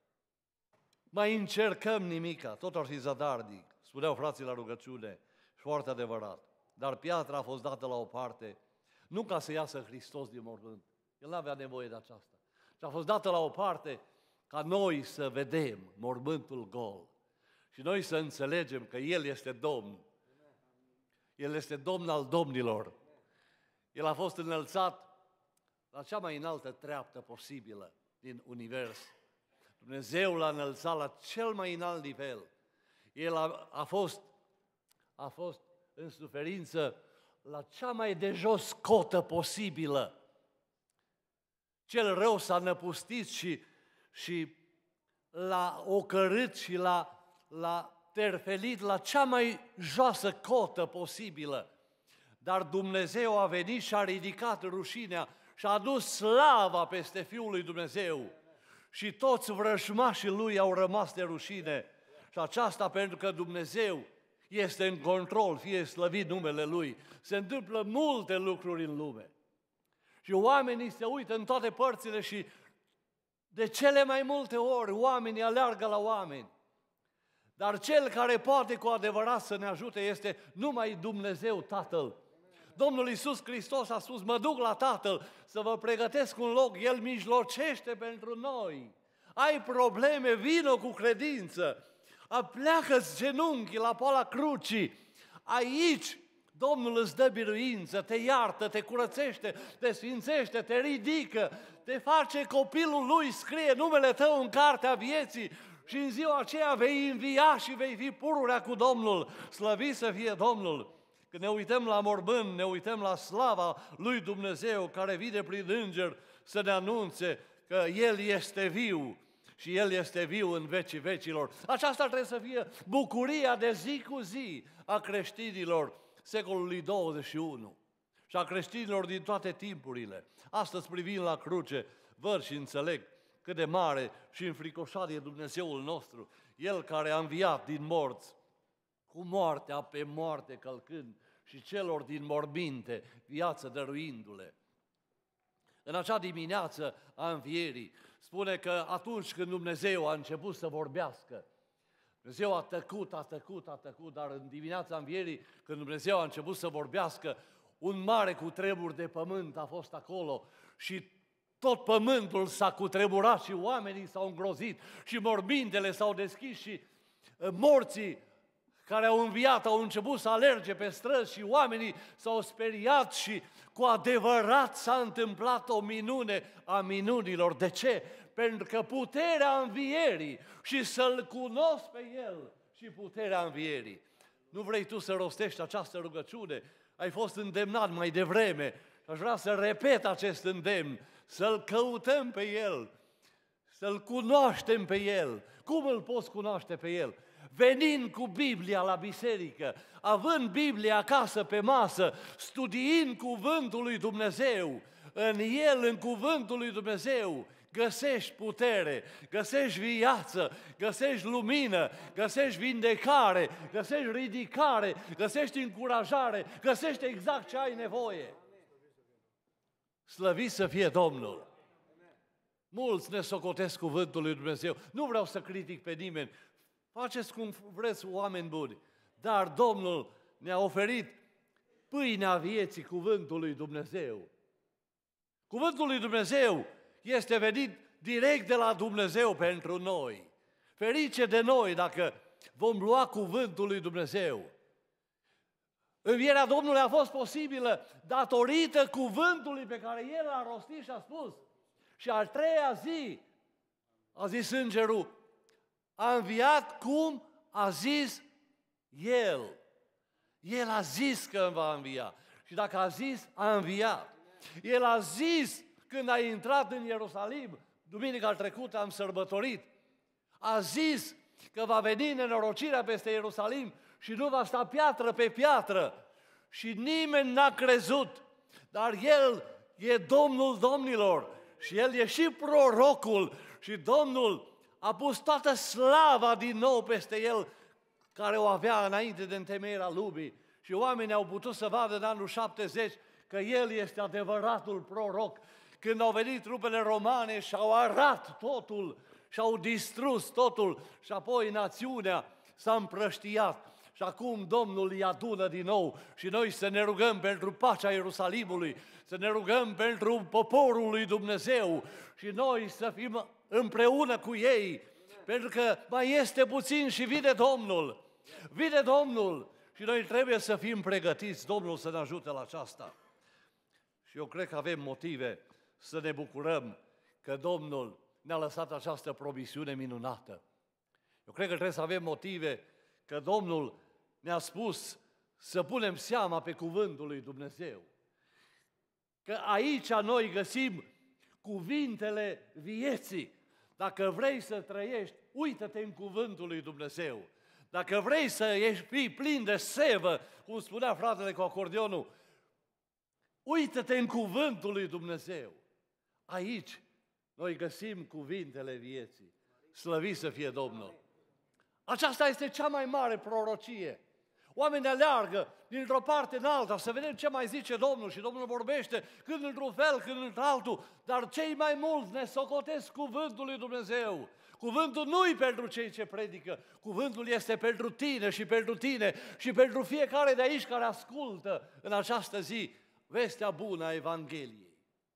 mai încercăm nimica. Tot ar fi zadarnic. Spuneau frații la rugăciune și foarte adevărat. Dar piatra a fost dată la o parte, nu ca să iasă Hristos din mormânt. El n-avea nevoie de aceasta. Și a fost dată la o parte ca noi să vedem mormântul gol. Și noi să înțelegem că El este Domn. El este Domn al domnilor. El a fost înălțat la cea mai înaltă treaptă posibilă din univers. Dumnezeu l-a înălțat la cel mai înalt nivel. El a, a, fost, a fost în suferință la cea mai de jos cotă posibilă. Cel rău s-a năpustit și, și l-a ocărât și l-a, l-a terfelit la cea mai joasă cotă posibilă. Dar Dumnezeu a venit și a ridicat rușinea și a adus slava peste Fiul lui Dumnezeu. Și toți vrăjmașii Lui au rămas de rușine. Și aceasta pentru că Dumnezeu este în control, fie slăvit numele Lui. Se întâmplă multe lucruri în lume. Și oamenii se uită în toate părțile și de cele mai multe ori oamenii aleargă la oameni. Dar Cel care poate cu adevărat să ne ajute este numai Dumnezeu Tatăl. Domnul Iisus Hristos a spus, mă duc la Tatăl să vă pregătesc un loc, El mijlocește pentru noi. Ai probleme, vino cu credință, apleacă-ți genunchii la poala crucii. Aici Domnul îți dă biruință, te iartă, te curățește, te sfințește, te ridică, te face copilul Lui, scrie numele tău în cartea vieții și în ziua aceea vei învia și vei fi pururea cu Domnul. Slăvit să fie Domnul! Când ne uităm la mormânt, ne uităm la slava lui Dumnezeu care vine prin înger să ne anunțe că El este viu și El este viu în vecii vecilor. Aceasta trebuie să fie bucuria de zi cu zi a creștinilor secolului douăzeci și unu și a creștinilor din toate timpurile. Astăzi, privind la cruce, văd și înțeleg cât de mare și înfricoșat e Dumnezeul nostru, El care a înviat din morți, cu moartea pe moarte călcând și celor din morminte viață dăruindu-le. În acea dimineață a învierii, spune că atunci când Dumnezeu a început să vorbească, Dumnezeu a tăcut, a tăcut, a tăcut, dar în dimineața învierii, când Dumnezeu a început să vorbească, un mare cutremur de pământ a fost acolo și tot pământul s-a cutremurat și oamenii s-au îngrozit și mormintele s-au deschis și morții care au înviat au început să alerge pe străzi și oamenii s-au speriat și cu adevărat s-a întâmplat o minune a minunilor. De ce? Pentru că puterea învierii și să-L cunosc pe El și puterea învierii. Nu vrei tu să rostești această rugăciune? Ai fost îndemnat mai devreme. Aș vrea să repet acest îndemn, să-L căutăm pe El, să-L cunoaștem pe El. Cum îl poți cunoaște pe El? Venind cu Biblia la biserică, având Biblia acasă pe masă, studiind cuvântul lui Dumnezeu, în El, în cuvântul lui Dumnezeu, găsești putere, găsești viață, găsești lumină, găsești vindecare, găsești ridicare, găsești încurajare, găsești exact ce ai nevoie. Slăvit să fie Domnul! Mulți ne socotesc cuvântul lui Dumnezeu. Nu vreau să critic pe nimeni. Faceți cum vreți, oameni buni. Dar Domnul ne-a oferit pâinea vieții, cuvântul lui Dumnezeu. Cuvântul lui Dumnezeu este venit direct de la Dumnezeu pentru noi. Ferice de noi dacă vom lua cuvântul lui Dumnezeu. Învierea Domnului a fost posibilă datorită cuvântului pe care El l-a rostit și a spus. Și a treia zi, a zis îngerul, a înviat cum a zis El. El a zis că va învia. Și dacă a zis, a înviat. El a zis când a intrat în Ierusalim, duminica trecută am sărbătorit, a zis că va veni nenorocirea peste Ierusalim și nu va sta piatră pe piatră. Și nimeni n-a crezut, dar El e Domnul domnilor și El e și prorocul și Domnul a pus toată slava din nou peste El care o avea înainte de întemeierea lumii. Și oamenii au putut să vadă în anul șaptezeci că El este adevăratul proroc. Când au venit trupele romane și au arat totul și au distrus totul și apoi națiunea s-a împrăștiat. Și acum Domnul îi adună din nou și noi să ne rugăm pentru pacea Ierusalimului, să ne rugăm pentru poporul lui Dumnezeu și noi să fim împreună cu ei, pentru că mai este puțin și vine Domnul. Vine Domnul și noi trebuie să fim pregătiți, Domnul să ne ajute la aceasta. Și eu cred că avem motive să ne bucurăm că Domnul ne-a lăsat această promisiune minunată. Eu cred că trebuie să avem motive că Domnul ne-a spus să punem seama pe cuvântul lui Dumnezeu. Că aici noi găsim cuvintele vieții. Dacă vrei să trăiești, uită-te în cuvântul lui Dumnezeu. Dacă vrei să ești fii plin de sevă, cum spunea fratele cu acordeonul, uită-te în cuvântul lui Dumnezeu. Aici noi găsim cuvintele vieții. Slăvit să fie Domnul! Aceasta este cea mai mare prorocie. Oamenii aleargă dintr-o parte în alta să vedem ce mai zice Domnul și Domnul vorbește când într-un fel, când într-altul, dar cei mai mulți ne socotesc cuvântul lui Dumnezeu. Cuvântul nu-i pentru cei ce predică, cuvântul este pentru tine și pentru tine și pentru fiecare de aici care ascultă în această zi vestea bună a Evangheliei.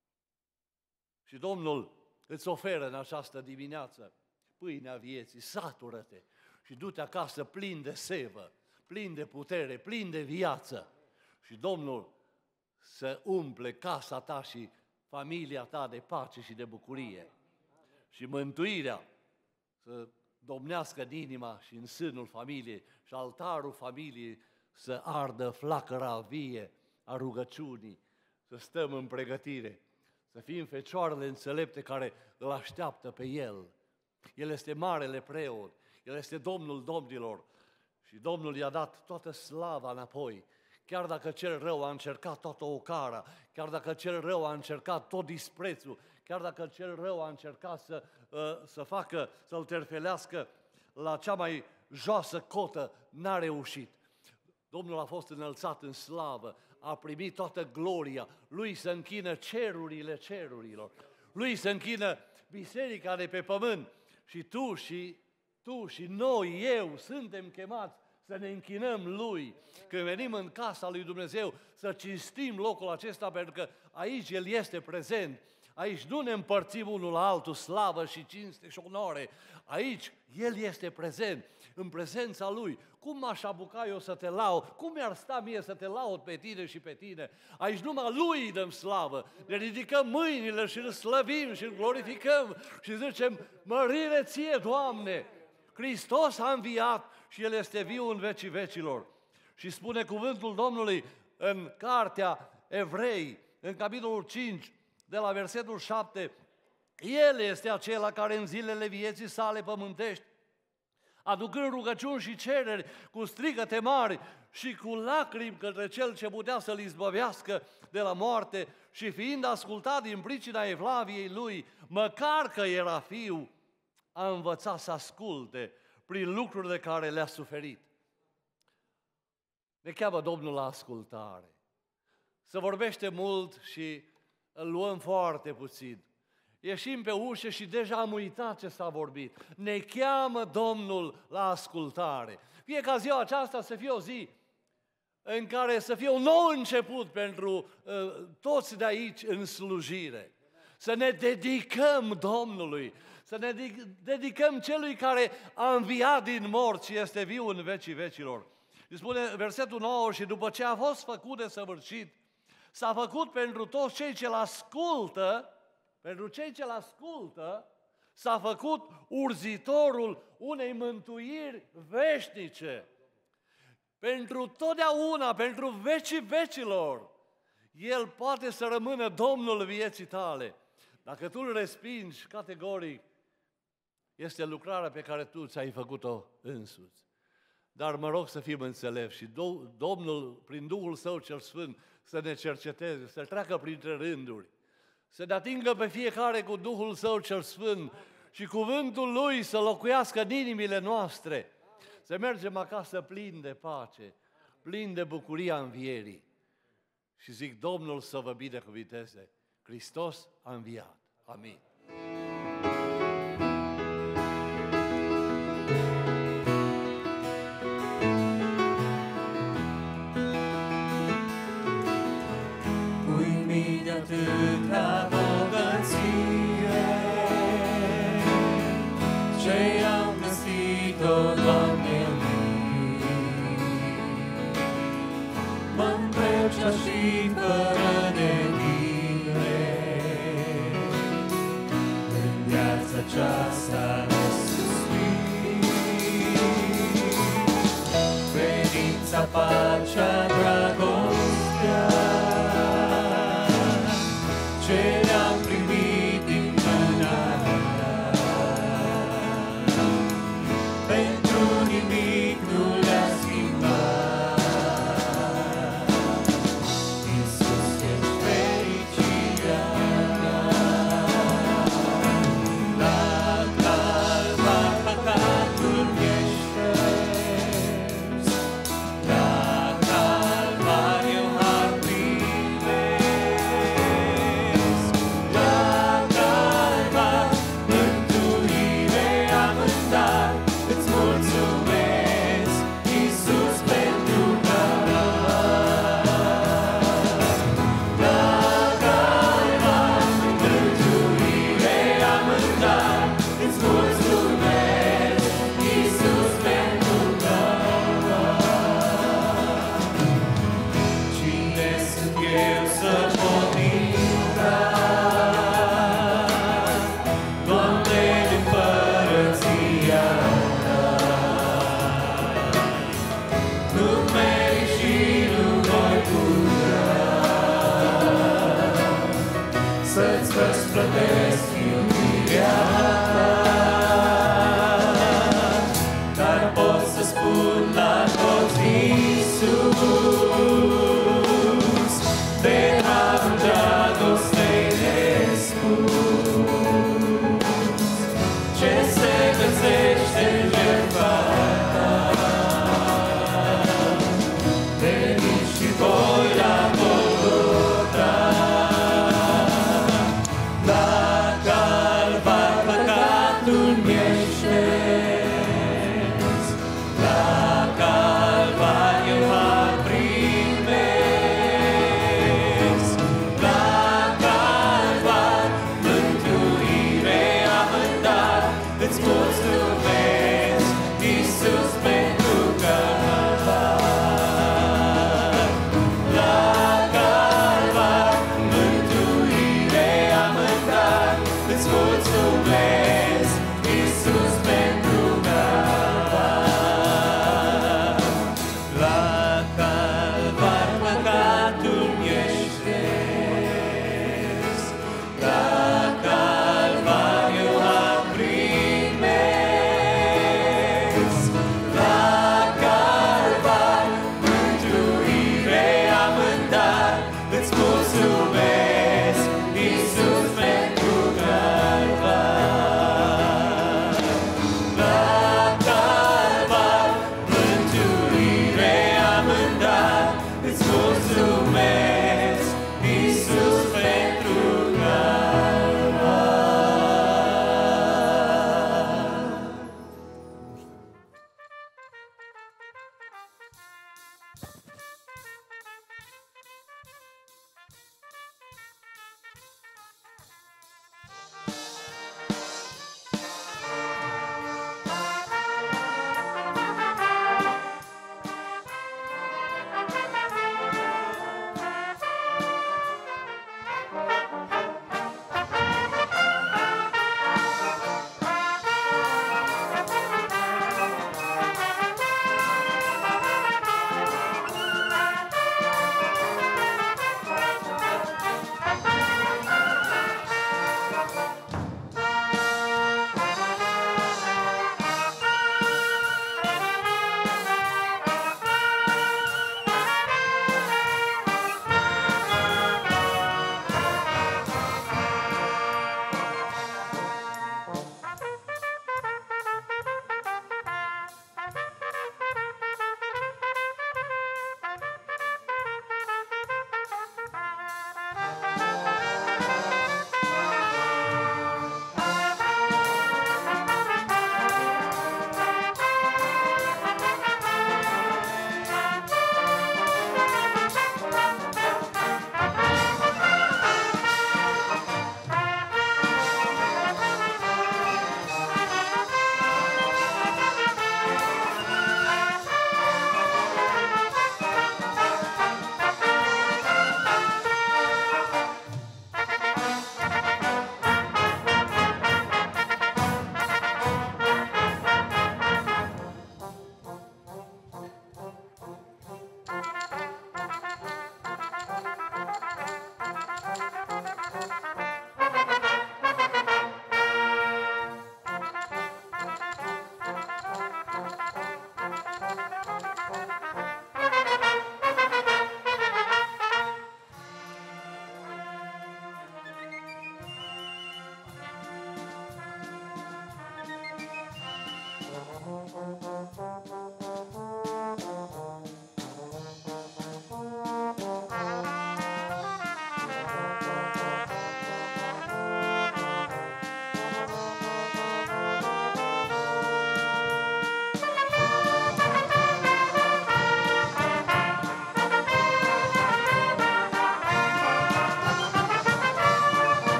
Și Domnul îți oferă în această dimineață pâinea vieții, satură-te și du-te acasă plin de sevă, plin de putere, plin de viață. Și Domnul să umple casa ta și familia ta de pace și de bucurie. Și mântuirea să domnească în inima și în sânul familiei și altarul familiei să ardă flacăra vie a rugăciunii, să stăm în pregătire, să fim fecioarele înțelepte care îl așteaptă pe El. El este marele preot, El este Domnul domnilor și Domnul i-a dat toată slava înapoi. Chiar dacă cel rău a încercat toată ocara, chiar dacă cel rău a încercat tot disprețul, chiar dacă cel rău a încercat să, să facă, să-l terfelească la cea mai joasă cotă, n-a reușit. Domnul a fost înălțat în slavă, a primit toată gloria, Lui se închină cerurile cerurilor, Lui se închină biserica de pe pământ și tu și tu și noi, eu, suntem chemați să ne închinăm Lui. Când venim în casa lui Dumnezeu, să cinstim locul acesta, pentru că aici El este prezent. Aici nu ne împărțim unul la altul slavă și cinste și onoare. Aici El este prezent, în prezența Lui. Cum m-aș apuca eu să te laud? Cum mi-ar sta mie să te laud pe tine și pe tine? Aici numai Lui îi dăm slavă. Ne ridicăm mâinile și îl slăvim și îl glorificăm și zicem, mărire ție, Doamne! Hristos a înviat și El este viu în vecii vecilor. Și spune cuvântul Domnului în cartea Evrei, în capitolul cinci, de la versetul șapte, El este acela care în zilele vieții sale pământești, aducând rugăciuni și cereri cu strigăte mari și cu lacrimi către Cel ce putea să-L izbăvească de la moarte și fiind ascultat din pricina evlaviei Lui, măcar că era fiu, a învățat să asculte prin lucrurile care le-a suferit. Ne cheamă Domnul la ascultare. Se vorbește mult și îl luăm foarte puțin. Ieșim pe ușă și deja am uitat ce s-a vorbit. Ne cheamă Domnul la ascultare. Fie ca ziua aceasta să fie o zi în care să fie un nou început pentru uh, toți de aici în slujire. Să ne dedicăm Domnului, să ne dedicăm Celui care a înviat din morți și este viu în vecii vecilor. Și spune versetul nouă, și după ce a fost făcut de săvârșit, s-a făcut pentru toți cei ce-L ascultă, pentru cei ce-L ascultă, s-a făcut urzitorul unei mântuiri veșnice. Pentru totdeauna, pentru vecii vecilor, El poate să rămână Domnul vieții tale. Dacă tu îl respingi categoric, este lucrarea pe care tu ți-ai făcut-o însuți. Dar mă rog să fim înțelepți și Domnul, prin Duhul Său cel Sfânt, să ne cerceteze, să treacă printre rânduri, să ne atingă pe fiecare cu Duhul Său cel Sfânt și cuvântul Lui să locuiască în inimile noastre, să mergem acasă plini de pace, plini de bucuria învierii. Și zic, Domnul să vă binecuvinteze. Hristos a înviat. Amin. Uimit atâta bogăție, ce am găsit-o, Doamne, în mine. Mă-ntreb ce-aș fi fără de Tine, în viața aceasta de suspin. Credința, pacea, dragostea, ce le-am primit din mâna Ta, pentru nimic nu le-a schimbat. Iisus, ești fericirea mea, la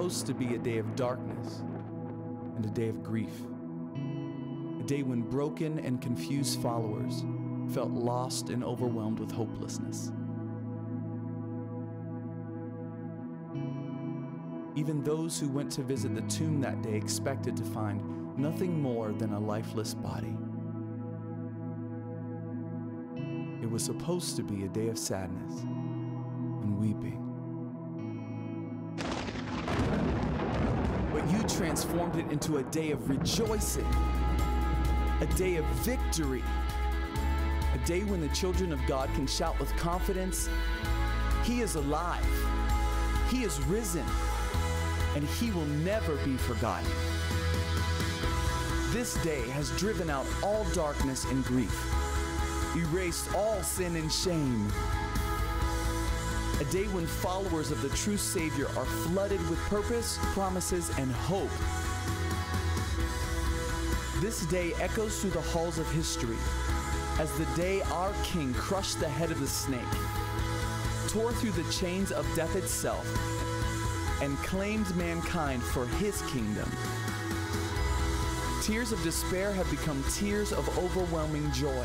supposed to be a day of darkness and a day of grief. A day when broken and confused followers felt lost and overwhelmed with hopelessness. Even those who went to visit the tomb that day expected to find nothing more than a lifeless body. It was supposed to be a day of sadness and weeping. But you transformed it into a day of rejoicing, a day of victory, a day when the children of God can shout with confidence, He is alive, He is risen, and He will never be forgotten. This day has driven out all darkness and grief, erased all sin and shame. A day when followers of the true Savior are flooded with purpose, promises, and hope. This day echoes through the halls of history as the day our King crushed the head of the snake, tore through the chains of death itself, and claimed mankind for His kingdom. Tears of despair have become tears of overwhelming joy.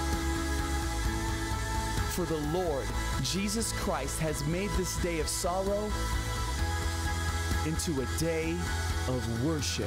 For the Lord, Jesus Christ, has made this day of sorrow into a day of worship.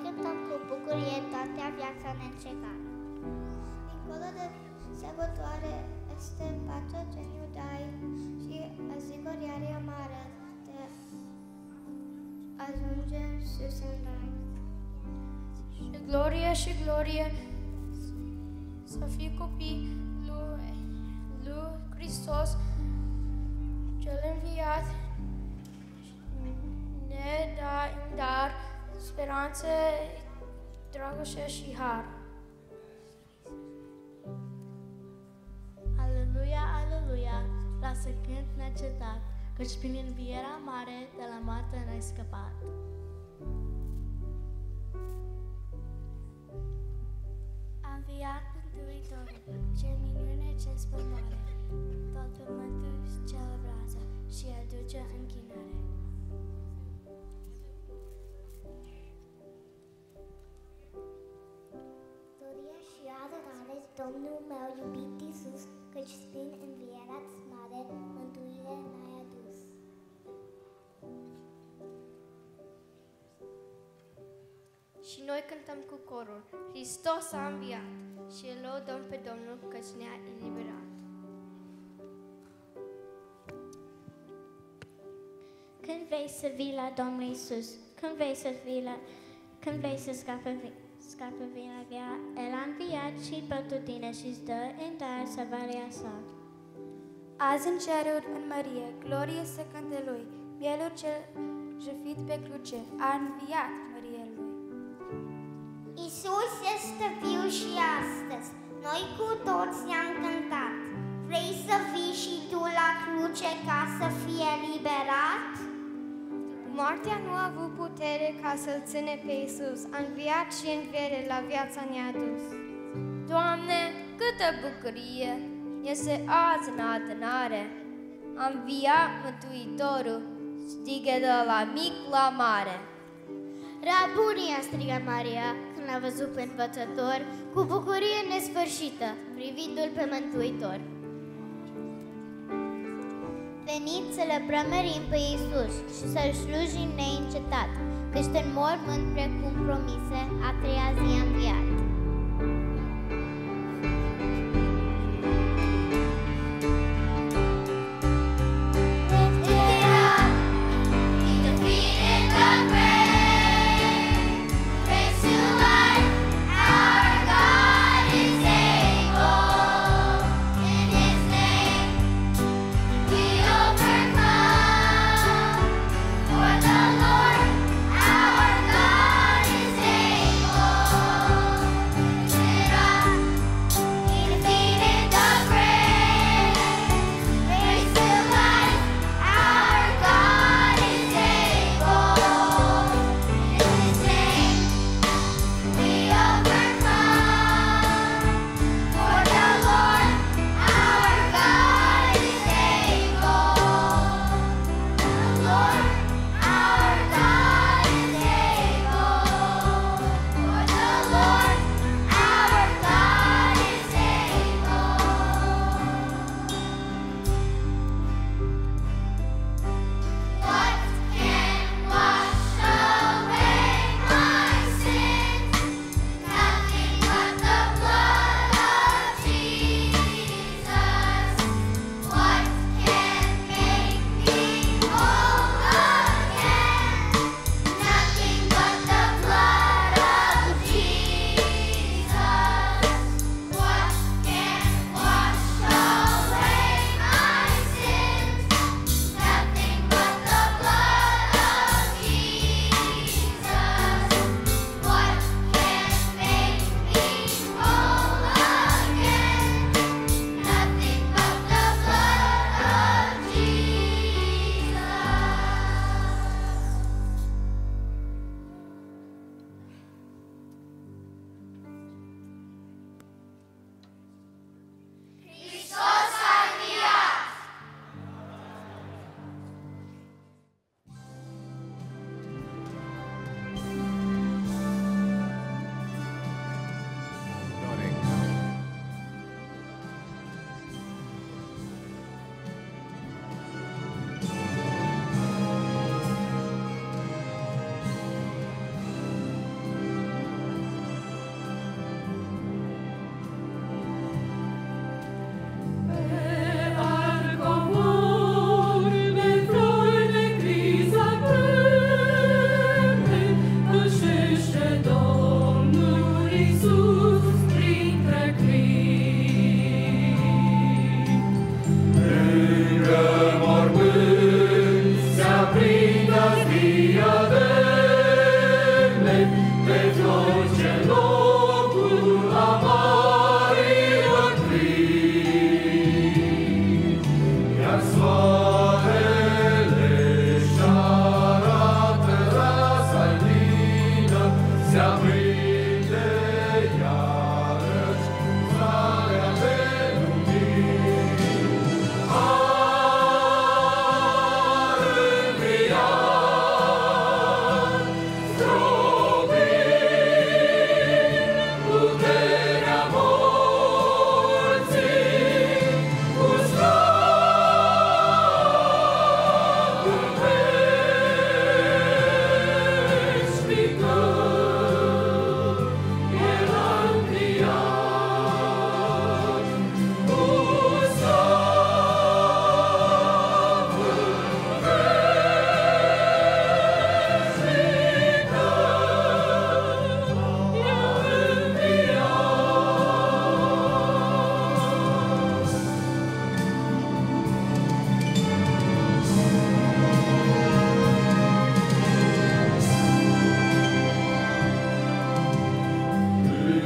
cântăm cu bucurie toată viața neîncetată. Dincolo de sărbătoare este pace ce ne dai și asigurarea mare de ajungem sus în rai. Și glorie și glorie să fii copii lui, lui Hristos, cel înviat, ne da în dar speranță, dragoste și har. Aleluia, aleluia, lasă cânt neîncetat, căci prin învierea mare de la moarte n-ai scăpat. A înviat Mântuitorul, ce minune, ce splendoare, tot pământul celebrează și aduce închinare. Gloria și adorare Domnul meu iubit Iisus, căci prin învierea-ți mare, mântuire ne-ai adus. Și noi cântăm cu corul, Hristos a înviat și îl lăudăm pe Domnul căci ne-a eliberat. Când vrei să vii la Domnul Iisus, când vrei să vii la, când vrei să scape, scape vina grea, El a înviat și pentru tine și-ți dă în dar salvarea sa. Azi în ceruri, în mărie, glorie să cânte Lui, mielul cel jefit pe cruce, a înviat mărie Lui. Iisus este viu și astăzi, noi cu toți ne-am cântat. Vrei să vii și tu la cruce ca să fie eliberat? Moartea nu a avut putere ca să-L ține pe Iisus, a înviat și înviere la viața ne-a dus. Doamne, câtă bucurie este azi în adunare, a înviat Mântuitorul, strigă de la mic la mare. Rabunia, strigă Maria, când l-a văzut pe învățător, cu bucurie nesfârșită, privindu-L pe Mântuitor. Veniți să le prămărim pe Iisus și să-L slujim neîncetat, căci în mormânt, precum promise, a treia zi a înviat. For the Lord our God is able.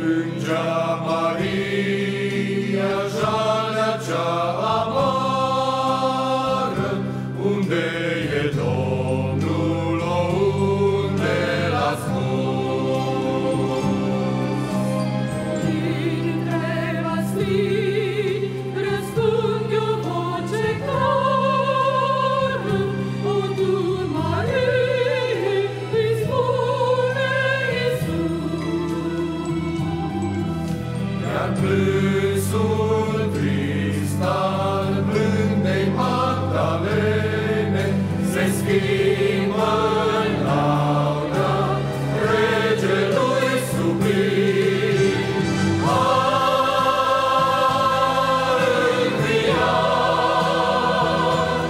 Plângea Maria jalea cea amară, unde e Domnul, o unde l-a spus. Dintre vastii răspunde o voce clară, o tur Mariei îi spune Iisus. Iar plânsul trist al blândei Magdalene se schimbă în laudă Regelui sublim. A înviat,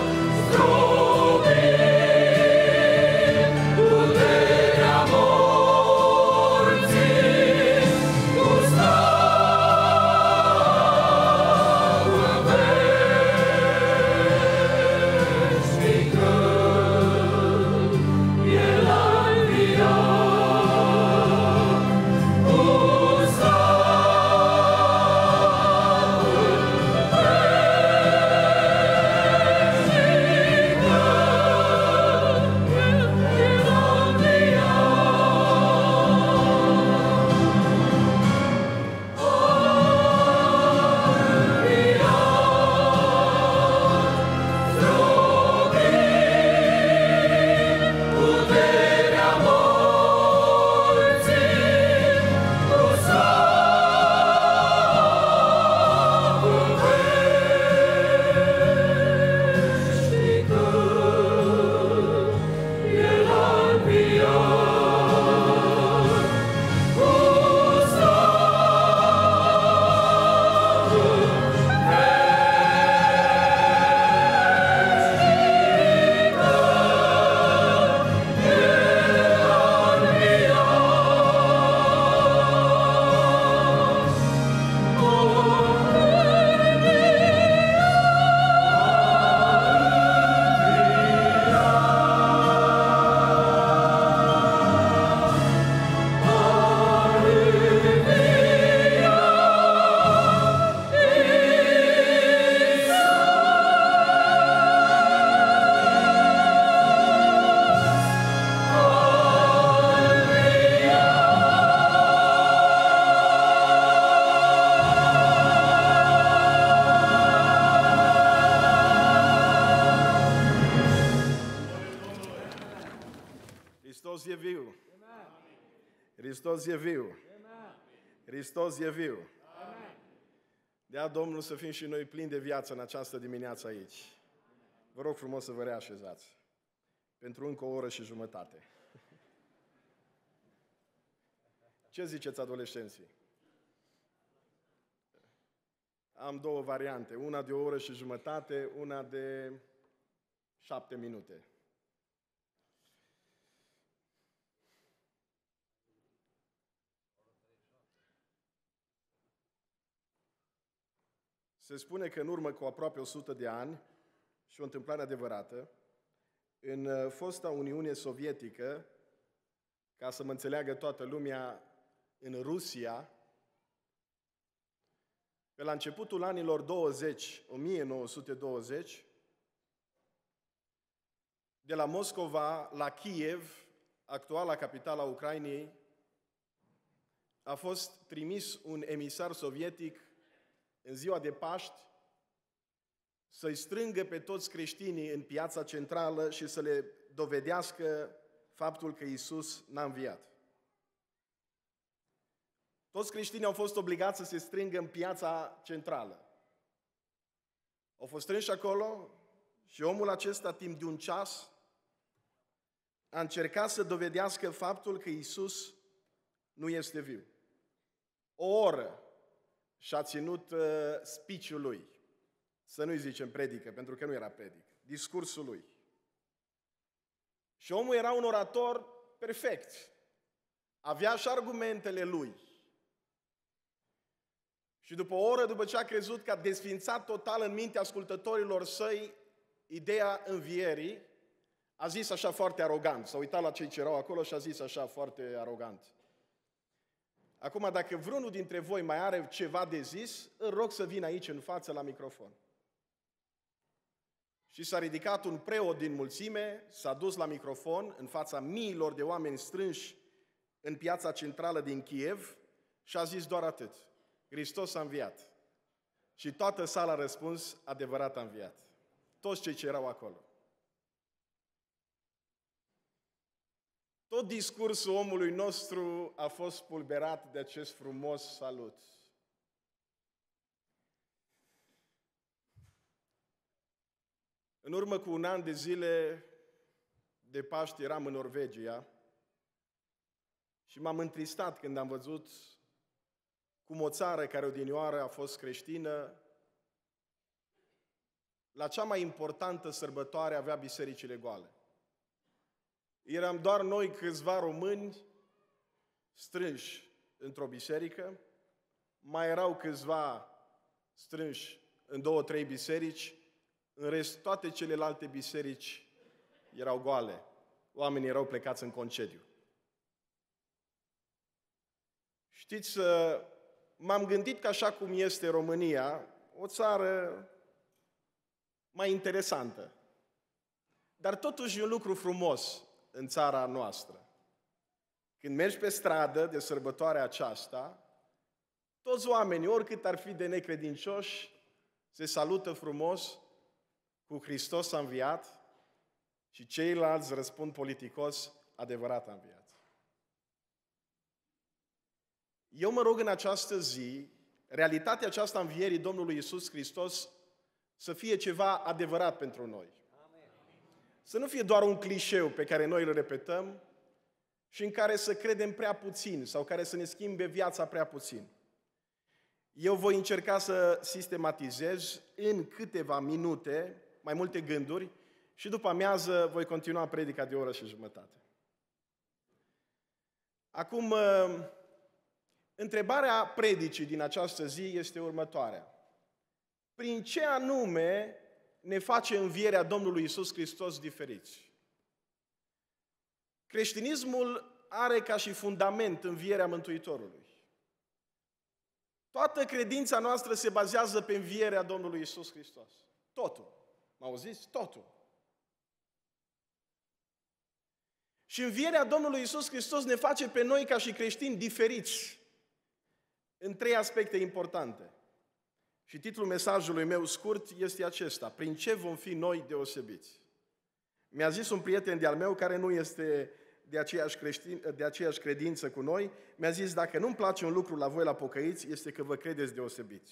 zdrobit puterea morții, cu slavă veșnică. El a înviat, cu puterea morții, cu slavă veșnică. El a înviat, cu Hristos e viu. Hristos e viu. Hristos e viu. Dea Domnul să fim și noi plini de viață în această dimineață aici. Vă rog frumos să vă reașezați pentru încă o oră și jumătate. Ce ziceți, adolescenții? Am două variante, una de o oră și jumătate, una de șapte minute. Se spune că în urmă cu aproape o sută de ani, și o întâmplare adevărată, în fosta Uniune Sovietică, ca să mă înțeleagă toată lumea, în Rusia, pe la începutul anilor douăzeci, o mie nouă sute douăzeci, de la Moscova la Kiev, actuala capitala Ucrainei, a fost trimis un emisar sovietic în ziua de Paști să-i strângă pe toți creștinii în piața centrală și să le dovedească faptul că Iisus n-a înviat. Toți creștinii au fost obligați să se strângă în piața centrală. Au fost strânși acolo și omul acesta, timp de un ceas, a încercat să dovedească faptul că Iisus nu este viu. O oră și-a ținut uh, speech-ul lui. Să nu-i zicem predică, pentru că nu era predică. Discursul lui. Și omul era un orator perfect. Avea și argumentele lui. Și după o oră, după ce a crezut că a desfințat total în mintea ascultătorilor săi ideea învierii, a zis așa foarte arogant, s-a uitat la cei ce erau acolo și a zis așa foarte arogant: Acum, dacă vreunul dintre voi mai are ceva de zis, îl rog să vină aici în față la microfon. Și s-a ridicat un preot din mulțime, s-a dus la microfon în fața miilor de oameni strânși în piața centrală din Kiev și a zis doar atât: Hristos a înviat. Și toată sala a răspuns: adevărat a înviat. Toți cei ce erau acolo. Tot discursul omului nostru a fost spulberat de acest frumos salut. În urmă cu un an de zile de Paște eram în Norvegia și m-am întristat când am văzut cum o țară care odinioară a fost creștină, la cea mai importantă sărbătoare avea bisericile goale. Eram doar noi câțiva români strânși într-o biserică, mai erau câțiva strânși în două, trei biserici, în rest toate celelalte biserici erau goale. Oamenii erau plecați în concediu. Știți, m-am gândit că așa cum este România, o țară mai interesantă, dar totuși e un lucru frumos în țara noastră. Când mergi pe stradă de sărbătoarea aceasta, toți oamenii, oricât ar fi de necredincioși, se salută frumos cu Hristos a înviat și ceilalți răspund politicos: adevărat a înviat. Eu mă rog în această zi, realitatea aceasta a învierii Domnului Iisus Hristos să fie ceva adevărat pentru noi. Să nu fie doar un clișeu pe care noi îl repetăm și în care să credem prea puțin sau care să ne schimbe viața prea puțin. Eu voi încerca să sistematizez în câteva minute mai multe gânduri și după amiază voi continua predica de o oră și jumătate. Acum, întrebarea predicii din această zi este următoarea: prin ce anume ne face învierea Domnului Iisus Hristos diferiți? Creștinismul are ca și fundament învierea Mântuitorului. Toată credința noastră se bazează pe învierea Domnului Iisus Hristos. Totul. M-auziți? Totul. Și învierea Domnului Iisus Hristos ne face pe noi ca și creștini diferiți în trei aspecte importante. Și titlul mesajului meu scurt este acesta: prin ce vom fi noi deosebiți? Mi-a zis un prieten de-al meu care nu este de aceeași, creștin, de aceeași credință cu noi, mi-a zis: dacă nu-mi place un lucru la voi la pocăiți, este că vă credeți deosebiți.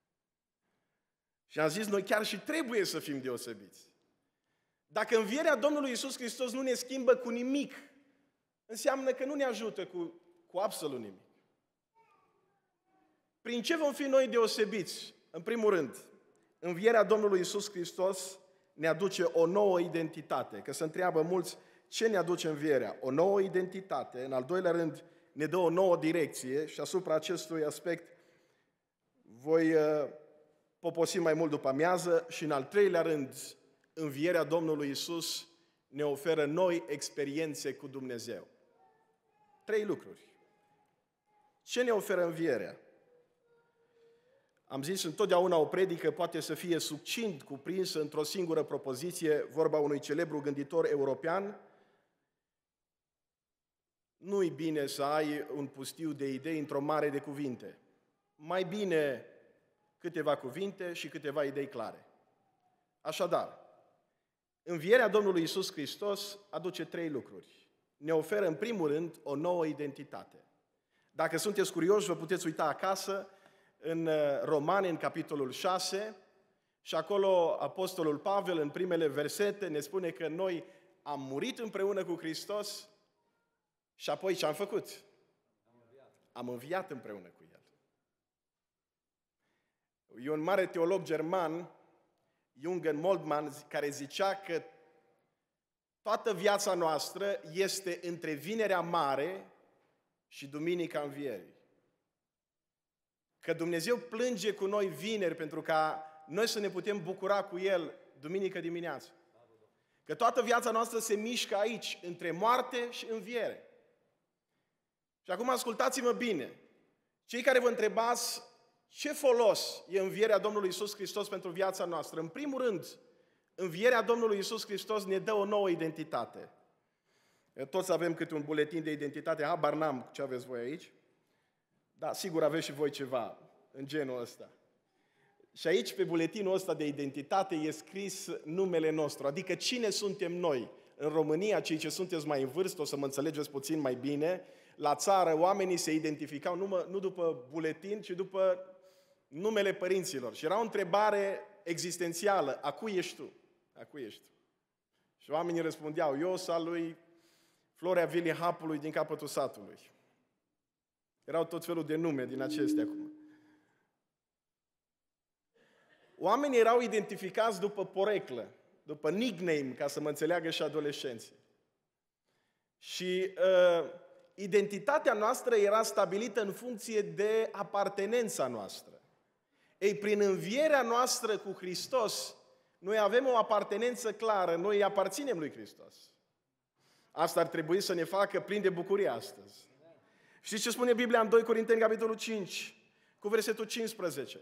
Și am zis: noi chiar și trebuie să fim deosebiți. Dacă învierea Domnului Iisus Hristos nu ne schimbă cu nimic, înseamnă că nu ne ajută cu, cu absolut nimic. Prin ce vom fi noi deosebiți? În primul rând, învierea Domnului Iisus Hristos ne aduce o nouă identitate. Că se întreabă mulți: ce ne aduce învierea? O nouă identitate. În al doilea rând, ne dă o nouă direcție și asupra acestui aspect voi uh, poposi mai mult după amiază. Și în al treilea rând, învierea Domnului Iisus ne oferă noi experiențe cu Dumnezeu. Trei lucruri. Ce ne oferă învierea? Am zis, întotdeauna o predică poate să fie succint cuprinsă într-o singură propoziție, vorba unui celebru gânditor european. Nu-i bine să ai un pustiu de idei într-o mare de cuvinte. Mai bine câteva cuvinte și câteva idei clare. Așadar, învierea Domnului Iisus Hristos aduce trei lucruri. Ne oferă, în primul rând, o nouă identitate. Dacă sunteți curioși, vă puteți uita acasă în Romani, în capitolul șase, și acolo Apostolul Pavel, în primele versete, ne spune că noi am murit împreună cu Hristos și apoi ce am făcut? Am înviat împreună cu El. E un mare teolog german, Jürgen Moltmann, care zicea că toată viața noastră este între Vinerea Mare și Duminica Învierii. Că Dumnezeu plânge cu noi vineri pentru ca noi să ne putem bucura cu El duminică dimineață. Că toată viața noastră se mișcă aici, între moarte și înviere. Și acum ascultați-mă bine. Cei care vă întrebați ce folos e învierea Domnului Iisus Hristos pentru viața noastră, în primul rând, învierea Domnului Iisus Hristos ne dă o nouă identitate. Toți avem câte un buletin de identitate, habar n-am ce aveți voi aici, dar sigur aveți și voi ceva în genul ăsta. Și aici, pe buletinul ăsta de identitate, e scris numele nostru, adică cine suntem noi. În România, cei ce sunteți mai în vârstă, o să mă înțelegeți puțin mai bine, la țară oamenii se identificau nu, nu după buletin, ci după numele părinților. Și era o întrebare existențială, a cui ești tu? A cui ești tu? Și oamenii răspundeau, eu sunt al lui Florea Vili Hapului din capătul satului. Erau tot felul de nume din acestea acum. Oamenii erau identificați după poreclă, după nickname, ca să mă înțeleagă și adolescenții. Și uh, identitatea noastră era stabilită în funcție de apartenența noastră. Ei, prin învierea noastră cu Hristos, noi avem o apartenență clară, noi îi aparținem lui Hristos. Asta ar trebui să ne facă plini de bucurie astăzi. Știți ce spune Biblia în doi Corinteni, capitolul cinci, cu versetul cincisprezece?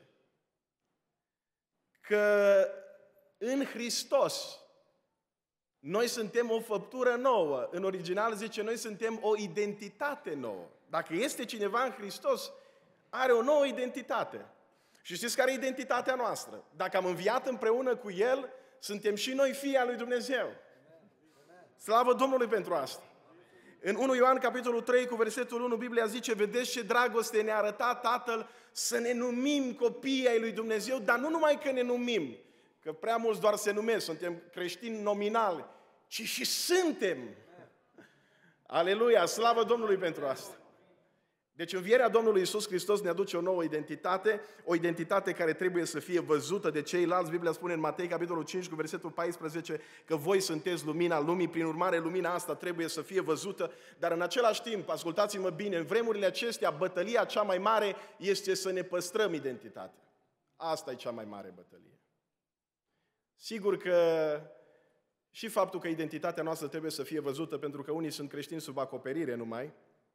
Că în Hristos noi suntem o făptură nouă. În original zice, noi suntem o identitate nouă. Dacă este cineva în Hristos, are o nouă identitate. Și știți care e identitatea noastră? Dacă am înviat împreună cu El, suntem și noi fii al lui Dumnezeu. Slavă Domnului pentru asta. În unu Ioan, capitolul trei, cu versetul unu, Biblia zice, vedeți ce dragoste ne-a arătat Tatăl să ne numim copiii ai lui Dumnezeu, dar nu numai că ne numim, că prea mulți doar se numesc, suntem creștini nominali, ci și suntem. Aleluia, slavă Domnului pentru asta. Deci învierea Domnului Iisus Hristos ne aduce o nouă identitate, o identitate care trebuie să fie văzută de ceilalți. Biblia spune în Matei, capitolul cinci, cu versetul paisprezece, că voi sunteți lumina lumii, prin urmare lumina asta trebuie să fie văzută, dar în același timp, ascultați-mă bine, în vremurile acestea, bătălia cea mai mare este să ne păstrăm identitatea. Asta e cea mai mare bătălie. Sigur că și faptul că identitatea noastră trebuie să fie văzută, pentru că unii sunt creștini sub acoperire numai,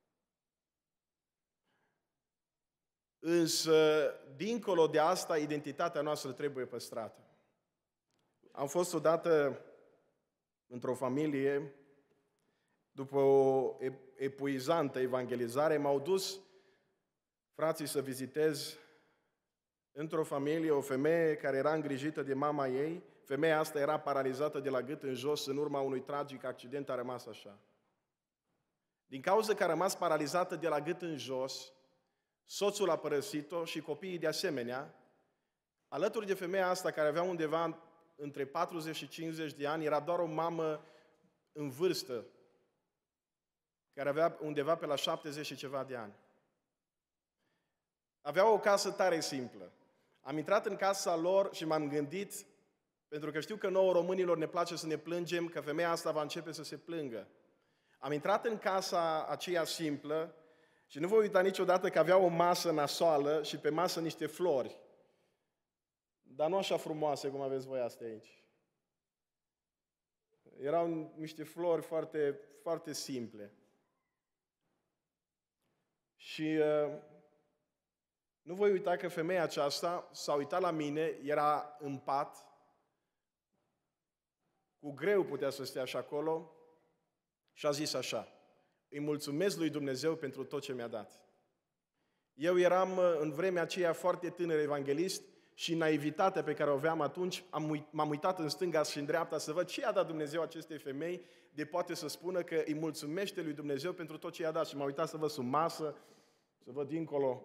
însă, dincolo de asta, identitatea noastră trebuie păstrată. Am fost odată într-o familie, după o epuizantă evangelizare, m-au dus frații să vizitez într-o familie o femeie care era îngrijită de mama ei. Femeia asta era paralizată de la gât în jos, în urma unui tragic accident a rămas așa. Din cauza că a rămas paralizată de la gât în jos, soțul a părăsit-o și copiii de asemenea. Alături de femeia asta, care avea undeva între patruzeci și cincizeci de ani, era doar o mamă în vârstă, care avea undeva pe la șaptezeci și ceva de ani. Aveau o casă tare simplă. Am intrat în casa lor și m-am gândit, pentru că știu că nouă românilor ne place să ne plângem, că femeia asta va începe să se plângă. Am intrat în casa aceea simplă și nu voi uita niciodată că avea o masă nasoală și pe masă niște flori. Dar nu așa frumoase cum aveți voi astea aici. Erau niște flori foarte, foarte simple. Și uh, nu voi uita că femeia aceasta s-a uitat la mine, era în pat, cu greu putea să stea și acolo, și a zis așa: îi mulțumesc lui Dumnezeu pentru tot ce mi-a dat. Eu eram în vremea aceea foarte tânăr evanghelist și naivitatea pe care o aveam atunci, am, m-am uitat în stânga și în dreapta să văd ce a dat Dumnezeu acestei femei de poate să spună că îi mulțumește lui Dumnezeu pentru tot ce i-a dat. Și m-am uitat să văd sub masă, să văd dincolo.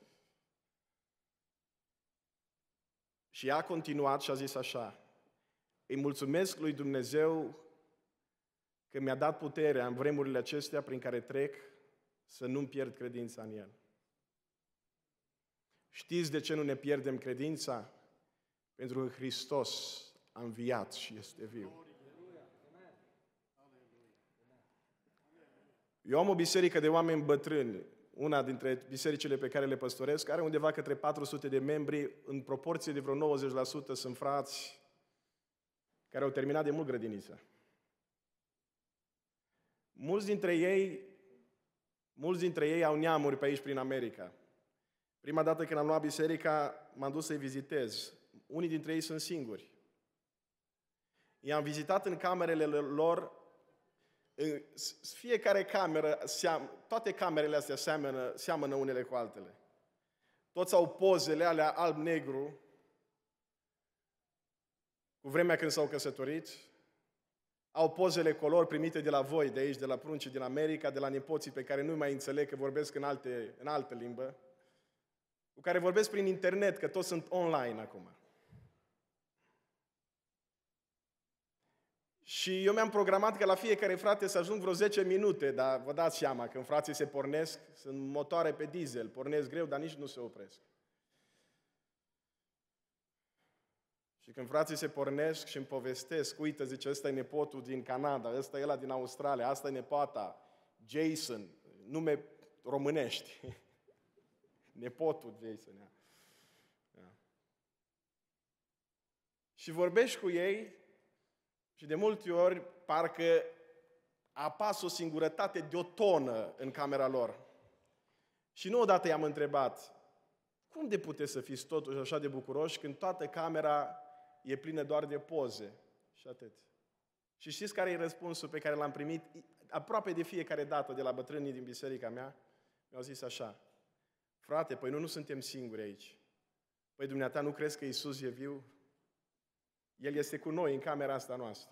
Și ea a continuat și a zis așa: îi mulțumesc lui Dumnezeu că mi-a dat puterea în vremurile acestea prin care trec să nu-mi pierd credința în El. Știți de ce nu ne pierdem credința? Pentru că Hristos a înviat și este viu. Eu am o biserică de oameni bătrâni, una dintre bisericile pe care le păstoresc, are undeva către patru sute de membri, în proporție de vreo nouăzeci la sută sunt frați care au terminat de mult grădinița. Mulți dintre ei, mulți dintre ei au neamuri pe aici prin America. Prima dată când am luat biserica, m-am dus să-i vizitez. Unii dintre ei sunt singuri. I-am vizitat în camerele lor. Fiecare cameră, toate camerele astea seamănă, seamănă unele cu altele. Toți au pozele alea alb-negru, cu vremea când s-au căsătorit. Au pozele color primite de la voi, de aici, de la pruncii din America, de la nepoții pe care nu mai înțeleg că vorbesc în, alte, în altă limbă, cu care vorbesc prin internet, că toți sunt online acum. Și eu mi-am programat că la fiecare frate să ajung vreo zece minute, dar vă dați seama, când frații se pornesc, sunt motoare pe diesel, pornesc greu, dar nici nu se opresc. Și când frații se pornesc și îmi povestesc, uite, zice, ăsta e nepotul din Canada, ăsta e ăla din Australia, asta e nepoata, Jason, nume românești. Nepotul Jason, ia. Ia. Și vorbești cu ei și de multe ori parcă apasă o singurătate de o tonă în camera lor. Și nu odată i-am întrebat, cum de puteți să fiți totuși așa de bucuroși când toată camera e plină doar de poze și atât? Și știți care e răspunsul pe care l-am primit aproape de fiecare dată de la bătrânii din biserica mea? Mi-au zis așa, frate, păi nu, nu suntem singuri aici. Păi dumneata nu crezi că Iisus e viu? El este cu noi în camera asta noastră.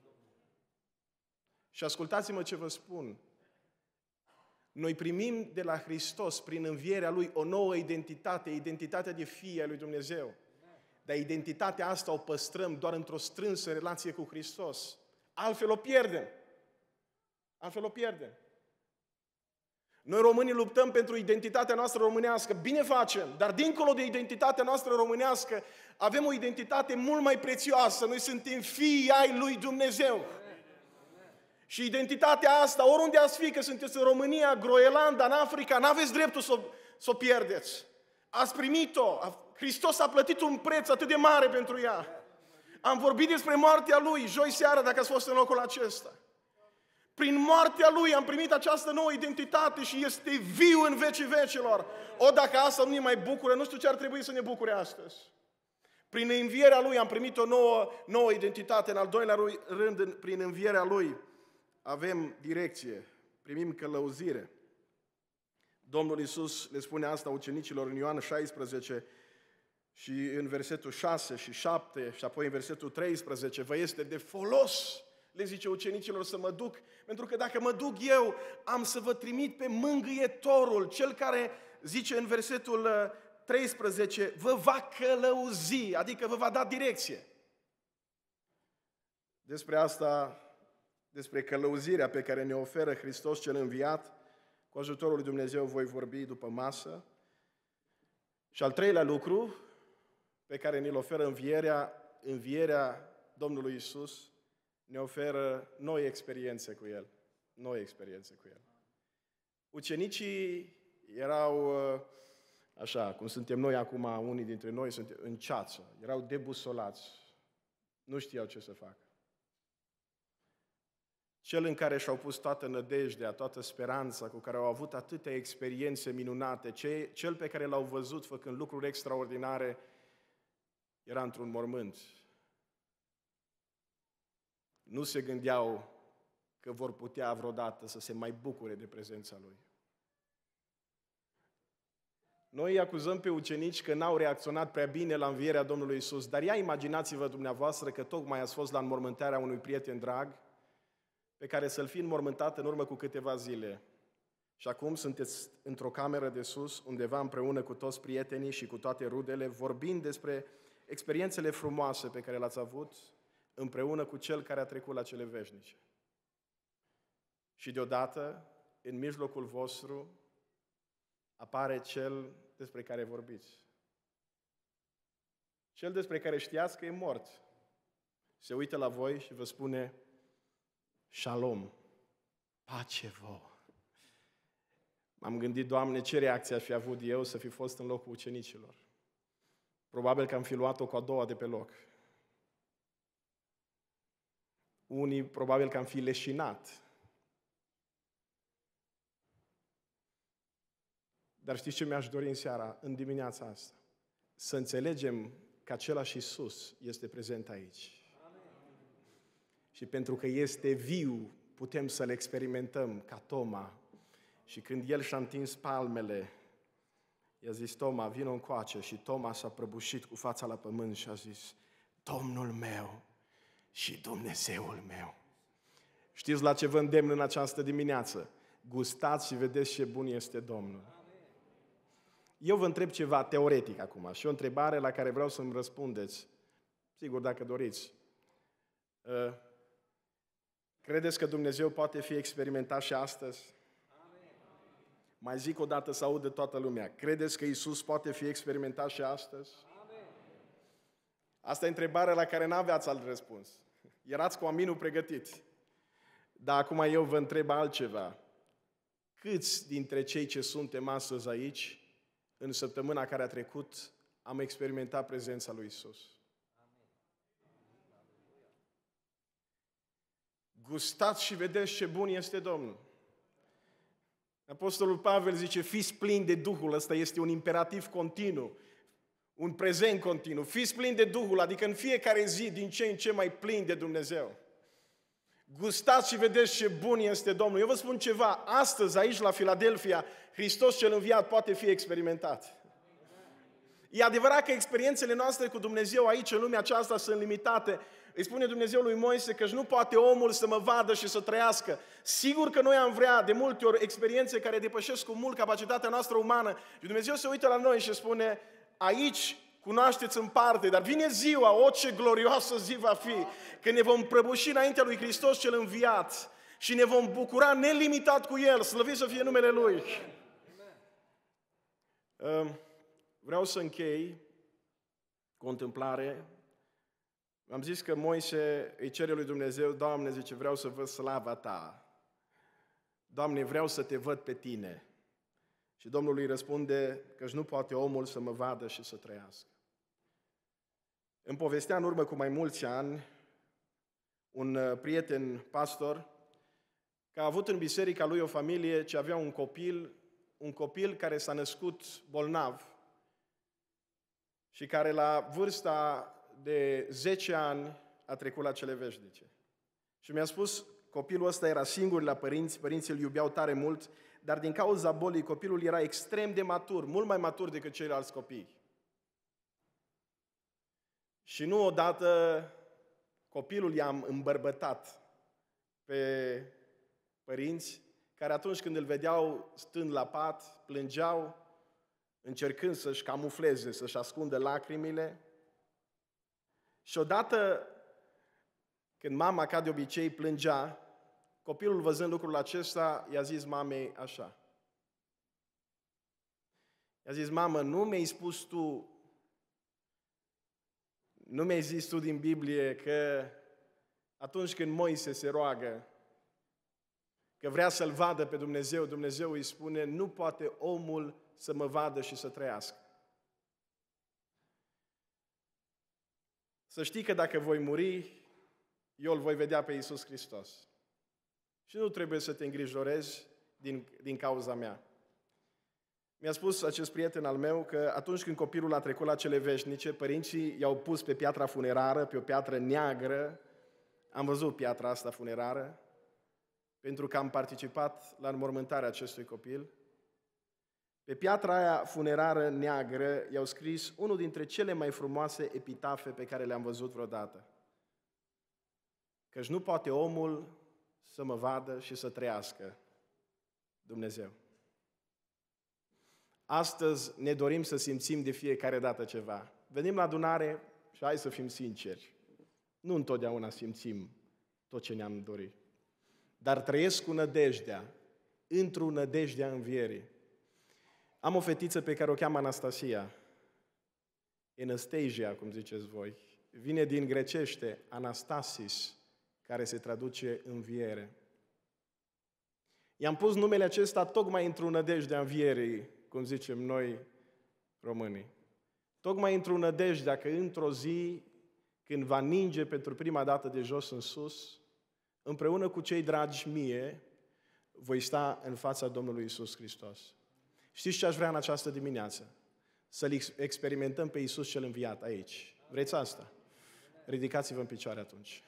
Și ascultați-mă ce vă spun. Noi primim de la Hristos, prin învierea Lui, o nouă identitate, identitatea de fii ai lui Dumnezeu. Dar identitatea asta o păstrăm doar într-o strânsă relație cu Hristos. Altfel o pierdem. Altfel o pierdem. Noi românii luptăm pentru identitatea noastră românească. Bine facem, dar dincolo de identitatea noastră românească, avem o identitate mult mai prețioasă. Noi suntem fii ai lui Dumnezeu. Și identitatea asta, oriunde ați fi, că sunteți în România, Groenlanda, în Africa, n-aveți dreptul să o, să o pierdeți. Ați primit-o. Hristos a plătit un preț atât de mare pentru ea. Am vorbit despre moartea Lui, joi seara, dacă ați fost în locul acesta. Prin moartea Lui am primit această nouă identitate și este viu în vecii vecilor. O, dacă asta nu ne mai bucură, nu știu ce ar trebui să ne bucure astăzi. Prin învierea Lui am primit o nouă, nouă identitate. În al doilea rând, prin învierea Lui avem direcție, primim călăuzire. Domnul Iisus le spune asta ucenicilor în Ioan șaisprezece și în versetul șase și șapte și apoi în versetul treisprezece. Vă este de folos, le zice ucenicilor, să mă duc, pentru că dacă mă duc eu, am să vă trimit pe mângâietorul, cel care, zice în versetul treisprezece, vă va călăuzi, adică vă va da direcție. Despre asta, despre călăuzirea pe care ne oferă Hristos cel înviat, cu ajutorul lui Dumnezeu voi vorbi după masă. Și al treilea lucru pe care ne-l oferă învierea, învierea Domnului Iisus, ne oferă noi experiențe cu El. Noi experiențe cu El. Ucenicii erau, așa, cum suntem noi acum, unii dintre noi, suntem în ceață. Erau debusolați. Nu știau ce să facă. Cel în care și-au pus toată nădejdea, toată speranța, cu care au avut atâtea experiențe minunate, cel pe care l-au văzut făcând lucruri extraordinare, era într-un mormânt. Nu se gândeau că vor putea vreodată să se mai bucure de prezența Lui. Noi îi acuzăm pe ucenici că n-au reacționat prea bine la învierea Domnului Iisus, dar ia imaginați-vă dumneavoastră că tocmai ați fost la înmormântarea unui prieten drag, pe care să-l fi înmormântat în urmă cu câteva zile. Și acum sunteți într-o cameră de sus, undeva împreună cu toți prietenii și cu toate rudele, vorbind despre experiențele frumoase pe care le-ați avut împreună cu Cel care a trecut la cele veșnice. Și deodată, în mijlocul vostru, apare Cel despre care vorbiți. Cel despre care știați că e mort. Se uită la voi și vă spune: Shalom, pace vouă. M-am gândit, Doamne, ce reacție aș fi avut eu să fi fost în locul ucenicilor. Probabil că am fi luat-o cu a doua de pe loc. Unii probabil că am fi leșinat. Dar știți ce mi-aș dori în seara, în dimineața asta? Să înțelegem că același Iisus este prezent aici. Amen. Și pentru că este viu, putem să-L experimentăm ca Toma. Și când El și-a întins palmele, i-a zis, Toma, vino încoace. Și Toma s-a prăbușit cu fața la pământ și a zis, Domnul meu și Dumnezeul meu. Știți la ce vă îndemn în această dimineață? Gustați și vedeți ce bun este Domnul. Eu vă întreb ceva teoretic acum și o întrebare la care vreau să-mi răspundeți. Sigur, dacă doriți. Credeți că Dumnezeu poate fi experimentat și astăzi? Mai zic o dată să audă toată lumea. Credeți că Iisus poate fi experimentat și astăzi? Asta e întrebarea la care n-aveați alt răspuns. Erați cu aminul pregătit. Dar acum eu vă întreb altceva. Câți dintre cei ce suntem astăzi aici, în săptămâna care a trecut, am experimentat prezența lui Iisus? Gustați și vedeți ce bun este Domnul. Apostolul Pavel zice, fiți plini de Duhul, ăsta este un imperativ continuu, un prezent continuu. Fiți plini de Duhul, adică în fiecare zi din ce în ce mai plini de Dumnezeu. Gustați și vedeți ce bun este Domnul. Eu vă spun ceva, astăzi aici la Filadelfia, Hristos cel înviat poate fi experimentat. E adevărat că experiențele noastre cu Dumnezeu aici, în lumea aceasta, sunt limitate. Îi spune Dumnezeu lui Moise că nu poate omul să mă vadă și să trăiască. Sigur că noi am vrea de multe ori experiențe care depășesc cu mult capacitatea noastră umană. Și Dumnezeu se uită la noi și spune, aici cunoașteți în parte, dar vine ziua, o ce glorioasă zi va fi, când ne vom prăbuși înaintea lui Hristos cel înviat și ne vom bucura nelimitat cu El, slăvit să fie numele Lui. Vreau să închei cu o întâmplare. Am zis că Moise îi cere lui Dumnezeu, Doamne, zice, vreau să văd slava Ta. Doamne, vreau să Te văd pe Tine. Și Domnul îi răspunde că nu poate omul să mă vadă și să trăiască. Îmi povestea în urmă cu mai mulți ani un prieten pastor că a avut în biserica lui o familie ce avea un copil, un copil care s-a născut bolnav și care la vârsta de zece ani a trecut la cele veșnice. Și mi-a spus, copilul ăsta era singur la părinți, părinții îl iubeau tare mult, dar din cauza bolii copilul era extrem de matur, mult mai matur decât ceilalți copii. Și nu odată copilul i-a îmbărbătat pe părinți, care atunci când îl vedeau stând la pat, plângeau, încercând să-și camufleze, să-și ascundă lacrimile. Și odată, când mama, ca de obicei, plângea, copilul, văzând lucrul acesta, i-a zis mamei așa. I-a zis, mamă, nu mi-ai spus tu, nu mi-ai zis tu din Biblie că atunci când Moise se roagă, că vrea să-L vadă pe Dumnezeu, Dumnezeu îi spune, nu poate omul să mă vadă și să trăiască. Să știi că dacă voi muri, eu îl voi vedea pe Iisus Hristos. Și nu trebuie să te îngrijorezi din, din cauza mea. Mi-a spus acest prieten al meu că atunci când copilul a trecut la cele veșnice, părinții i-au pus pe piatra funerară, pe o piatră neagră. Am văzut piatra asta funerară, pentru că am participat la înmormântarea acestui copil. Pe piatra aia funerară neagră i-au scris unul dintre cele mai frumoase epitafe pe care le-am văzut vreodată. Căci nu poate omul să mă vadă și să trăiască, Dumnezeu. Astăzi ne dorim să simțim de fiecare dată ceva. Venim la adunare și hai să fim sinceri. Nu întotdeauna simțim tot ce ne-am dorit. Dar trăiesc cu nădejdea, într-o nădejdea învierii. Am o fetiță pe care o cheamă Anastasia. Anastasia, cum ziceți voi. Vine din grecește, Anastasis, care se traduce înviere. I-am pus numele acesta tocmai într-o nădejde a învierii, cum zicem noi românii. Tocmai într-o nădejde că într-o zi, când va ninge pentru prima dată de jos în sus, împreună cu cei dragi mie, voi sta în fața Domnului Iisus Hristos. Știți ce aș vrea în această dimineață? Să-L experimentăm pe Iisus cel înviat aici. Vreți asta? Ridicați-vă în picioare atunci.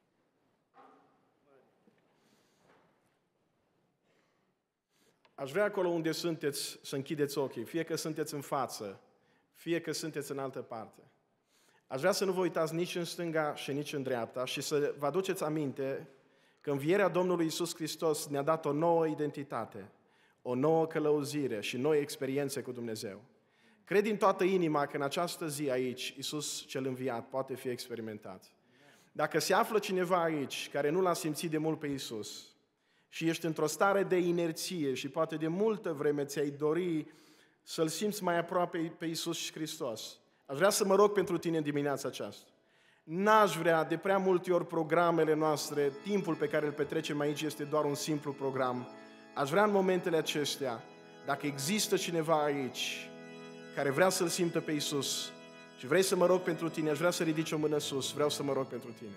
Aș vrea acolo unde sunteți să închideți ochii, fie că sunteți în față, fie că sunteți în altă parte. Aș vrea să nu vă uitați nici în stânga și nici în dreapta și să vă aduceți aminte că învierea Domnului Iisus Hristos ne-a dat o nouă identitate, o nouă călăuzire și noi experiențe cu Dumnezeu. Cred din toată inima că în această zi aici, Iisus cel înviat poate fi experimentat. Dacă se află cineva aici care nu l-a simțit de mult pe Iisus și ești într-o stare de inerție și poate de multă vreme ți-ai dori să-L simți mai aproape pe Iisus Hristos, aș vrea să mă rog pentru tine în dimineața aceasta. N-aș vrea, de prea multe ori programele noastre, timpul pe care îl petrecem aici este doar un simplu program. Aș vrea în momentele acestea, dacă există cineva aici care vrea să-L simtă pe Iisus și vrei să mă rog pentru tine, aș vrea să ridici o mână sus, vreau să mă rog pentru tine.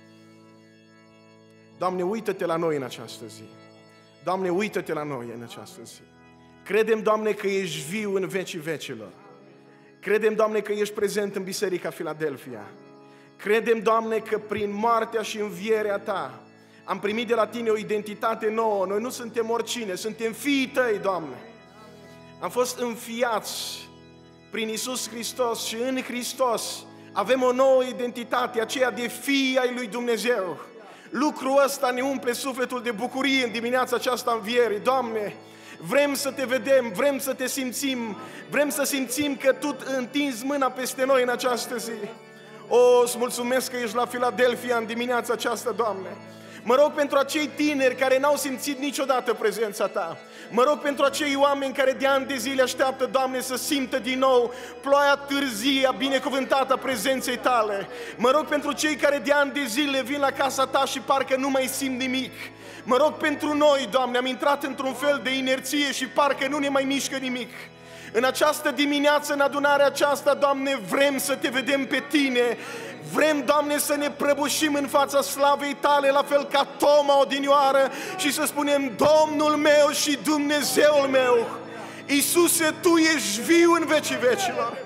Doamne, uită-te la noi în această zi. Doamne, uită-te la noi în această zi. Credem, Doamne, că ești viu în vecii vecilor. Credem, Doamne, că ești prezent în Biserica Filadelfia. Credem, Doamne, că prin moartea și învierea Ta am primit de la Tine o identitate nouă. Noi nu suntem oricine, suntem fiii Tăi, Doamne. Am fost înfiați prin Iisus Hristos și în Hristos avem o nouă identitate, aceea de fii ai lui Dumnezeu. Lucrul ăsta ne umple sufletul de bucurie în dimineața aceasta învierii. Doamne, vrem să Te vedem, vrem să Te simțim, vrem să simțim că Tu întinzi mâna peste noi în această zi. O, îți mulțumesc că ești la Filadelfia în dimineața aceasta, Doamne. Mă rog pentru acei tineri care n-au simțit niciodată prezența Ta. Mă rog pentru acei oameni care de ani de zile așteaptă, Doamne, să simtă din nou ploaia târzie, binecuvântată a prezenței Tale. Mă rog pentru cei care de ani de zile vin la casa Ta și parcă nu mai simt nimic. Mă rog pentru noi, Doamne, am intrat într-un fel de inerție și parcă nu ne mai mișcă nimic. În această dimineață, în adunarea aceasta, Doamne, vrem să Te vedem pe Tine. Vrem, Doamne, să ne prăbușim în fața slavei Tale, la fel ca Toma odinioară, și să spunem: Domnul meu și Dumnezeul meu, Iisuse, Tu ești viu în vecii vecilor.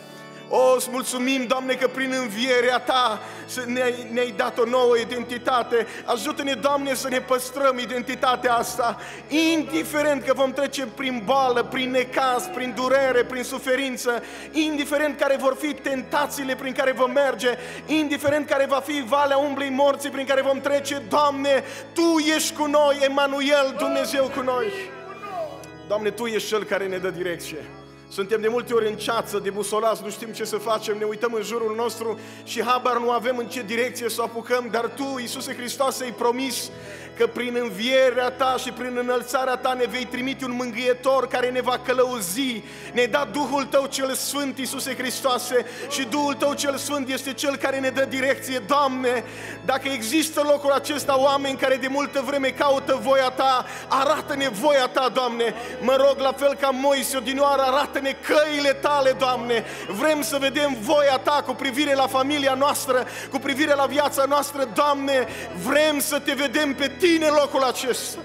O, îți mulțumim, Doamne, că prin învierea Ta ne-ai, ne-ai dat o nouă identitate. Ajută-ne, Doamne, să ne păstrăm identitatea asta, indiferent că vom trece prin boală, prin necaz, prin durere, prin suferință, indiferent care vor fi tentațiile prin care vom merge, indiferent care va fi valea umblei morții prin care vom trece. Doamne, Tu ești cu noi, Emanuel, Dumnezeu cu noi. Doamne, Tu ești Cel care ne dă direcție. Suntem de multe ori în ceață, debusolați, nu știm ce să facem, ne uităm în jurul nostru și habar nu avem în ce direcție să o apucăm, dar Tu, Iisuse Hristos, ai promis că prin învierea Ta și prin înălțarea Ta ne vei trimite un mângâietor care ne va călăuzi. Ne-ai dat Duhul Tău cel Sfânt, Iisuse Hristoase, și Duhul Tău cel Sfânt este Cel care ne dă direcție. Doamne, dacă există locul acesta oameni care de multă vreme caută voia Ta, arată-ne voia Ta, Doamne. Mă rog, la fel ca Moise odinioară, arată-ne căile Tale, Doamne. Vrem să vedem voia Ta cu privire la familia noastră, cu privire la viața noastră, Doamne. Vrem să Te vedem pe Tine în locul acesta.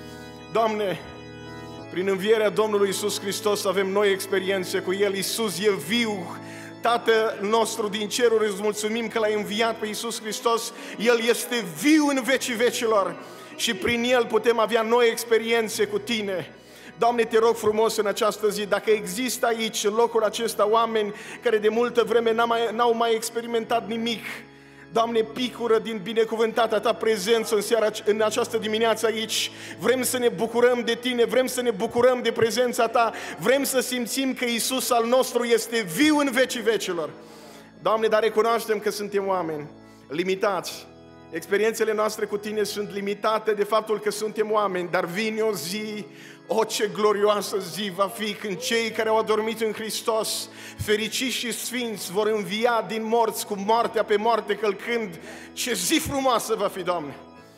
Doamne, prin învierea Domnului Iisus Hristos avem noi experiențe cu El. Iisus e viu. Tatăl nostru din ceruri, îți mulțumim că L-ai înviat pe Iisus Hristos. El este viu în vecii vecilor și prin El putem avea noi experiențe cu Tine. Doamne, Te rog frumos în această zi, dacă există aici, în locul acesta, oameni care de multă vreme n-au mai, n-au mai experimentat nimic, Doamne, picură din binecuvântata Ta prezență în seara, în această dimineață aici. Vrem să ne bucurăm de Tine, vrem să ne bucurăm de prezența Ta, vrem să simțim că Iisus al nostru este viu în vecii vecilor. Doamne, dar recunoaștem că suntem oameni limitați. Experiențele noastre cu Tine sunt limitate de faptul că suntem oameni, dar vine o zi, o, ce glorioasă zi va fi când cei care au adormit în Hristos, fericiți și sfinți, vor învia din morți cu moartea pe moarte călcând. Ce zi frumoasă va fi, Doamne!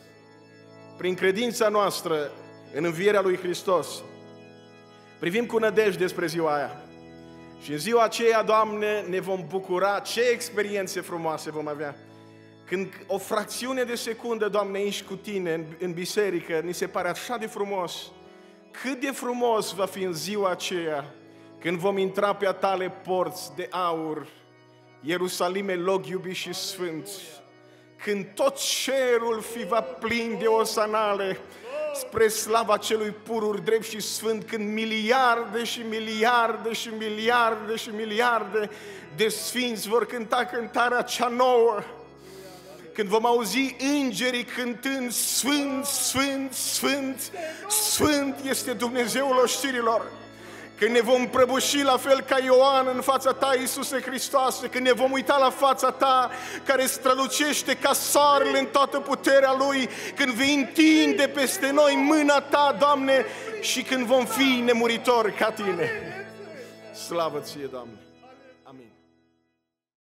Prin credința noastră în învierea lui Hristos, privim cu nădejde spre ziua aia. Și în ziua aceea, Doamne, ne vom bucura. Ce experiențe frumoase vom avea! Când o fracțiune de secundă, Doamne, ești cu Tine în, în biserică, ni se pare așa de frumos. cât de frumos va fi în ziua aceea când vom intra pe a tale porți de aur, Ierusalime, loc iubit și sfânt, când tot cerul fi va plin de osanale spre slava celui pururi drept și sfânt, când miliarde și miliarde și miliarde și miliarde de sfinți vor cânta cântarea cea nouă, când vom auzi îngerii cântând Sfânt, Sfânt, Sfânt, Sfânt este Dumnezeul oștirilor, când ne vom prăbuși la fel ca Ioan în fața ta, Iisuse Hristoase, când ne vom uita la fața ta care strălucește ca soarele în toată puterea Lui, când vei întinde peste noi mâna ta, Doamne, și când vom fi nemuritori ca tine. Slavă ție, Doamne!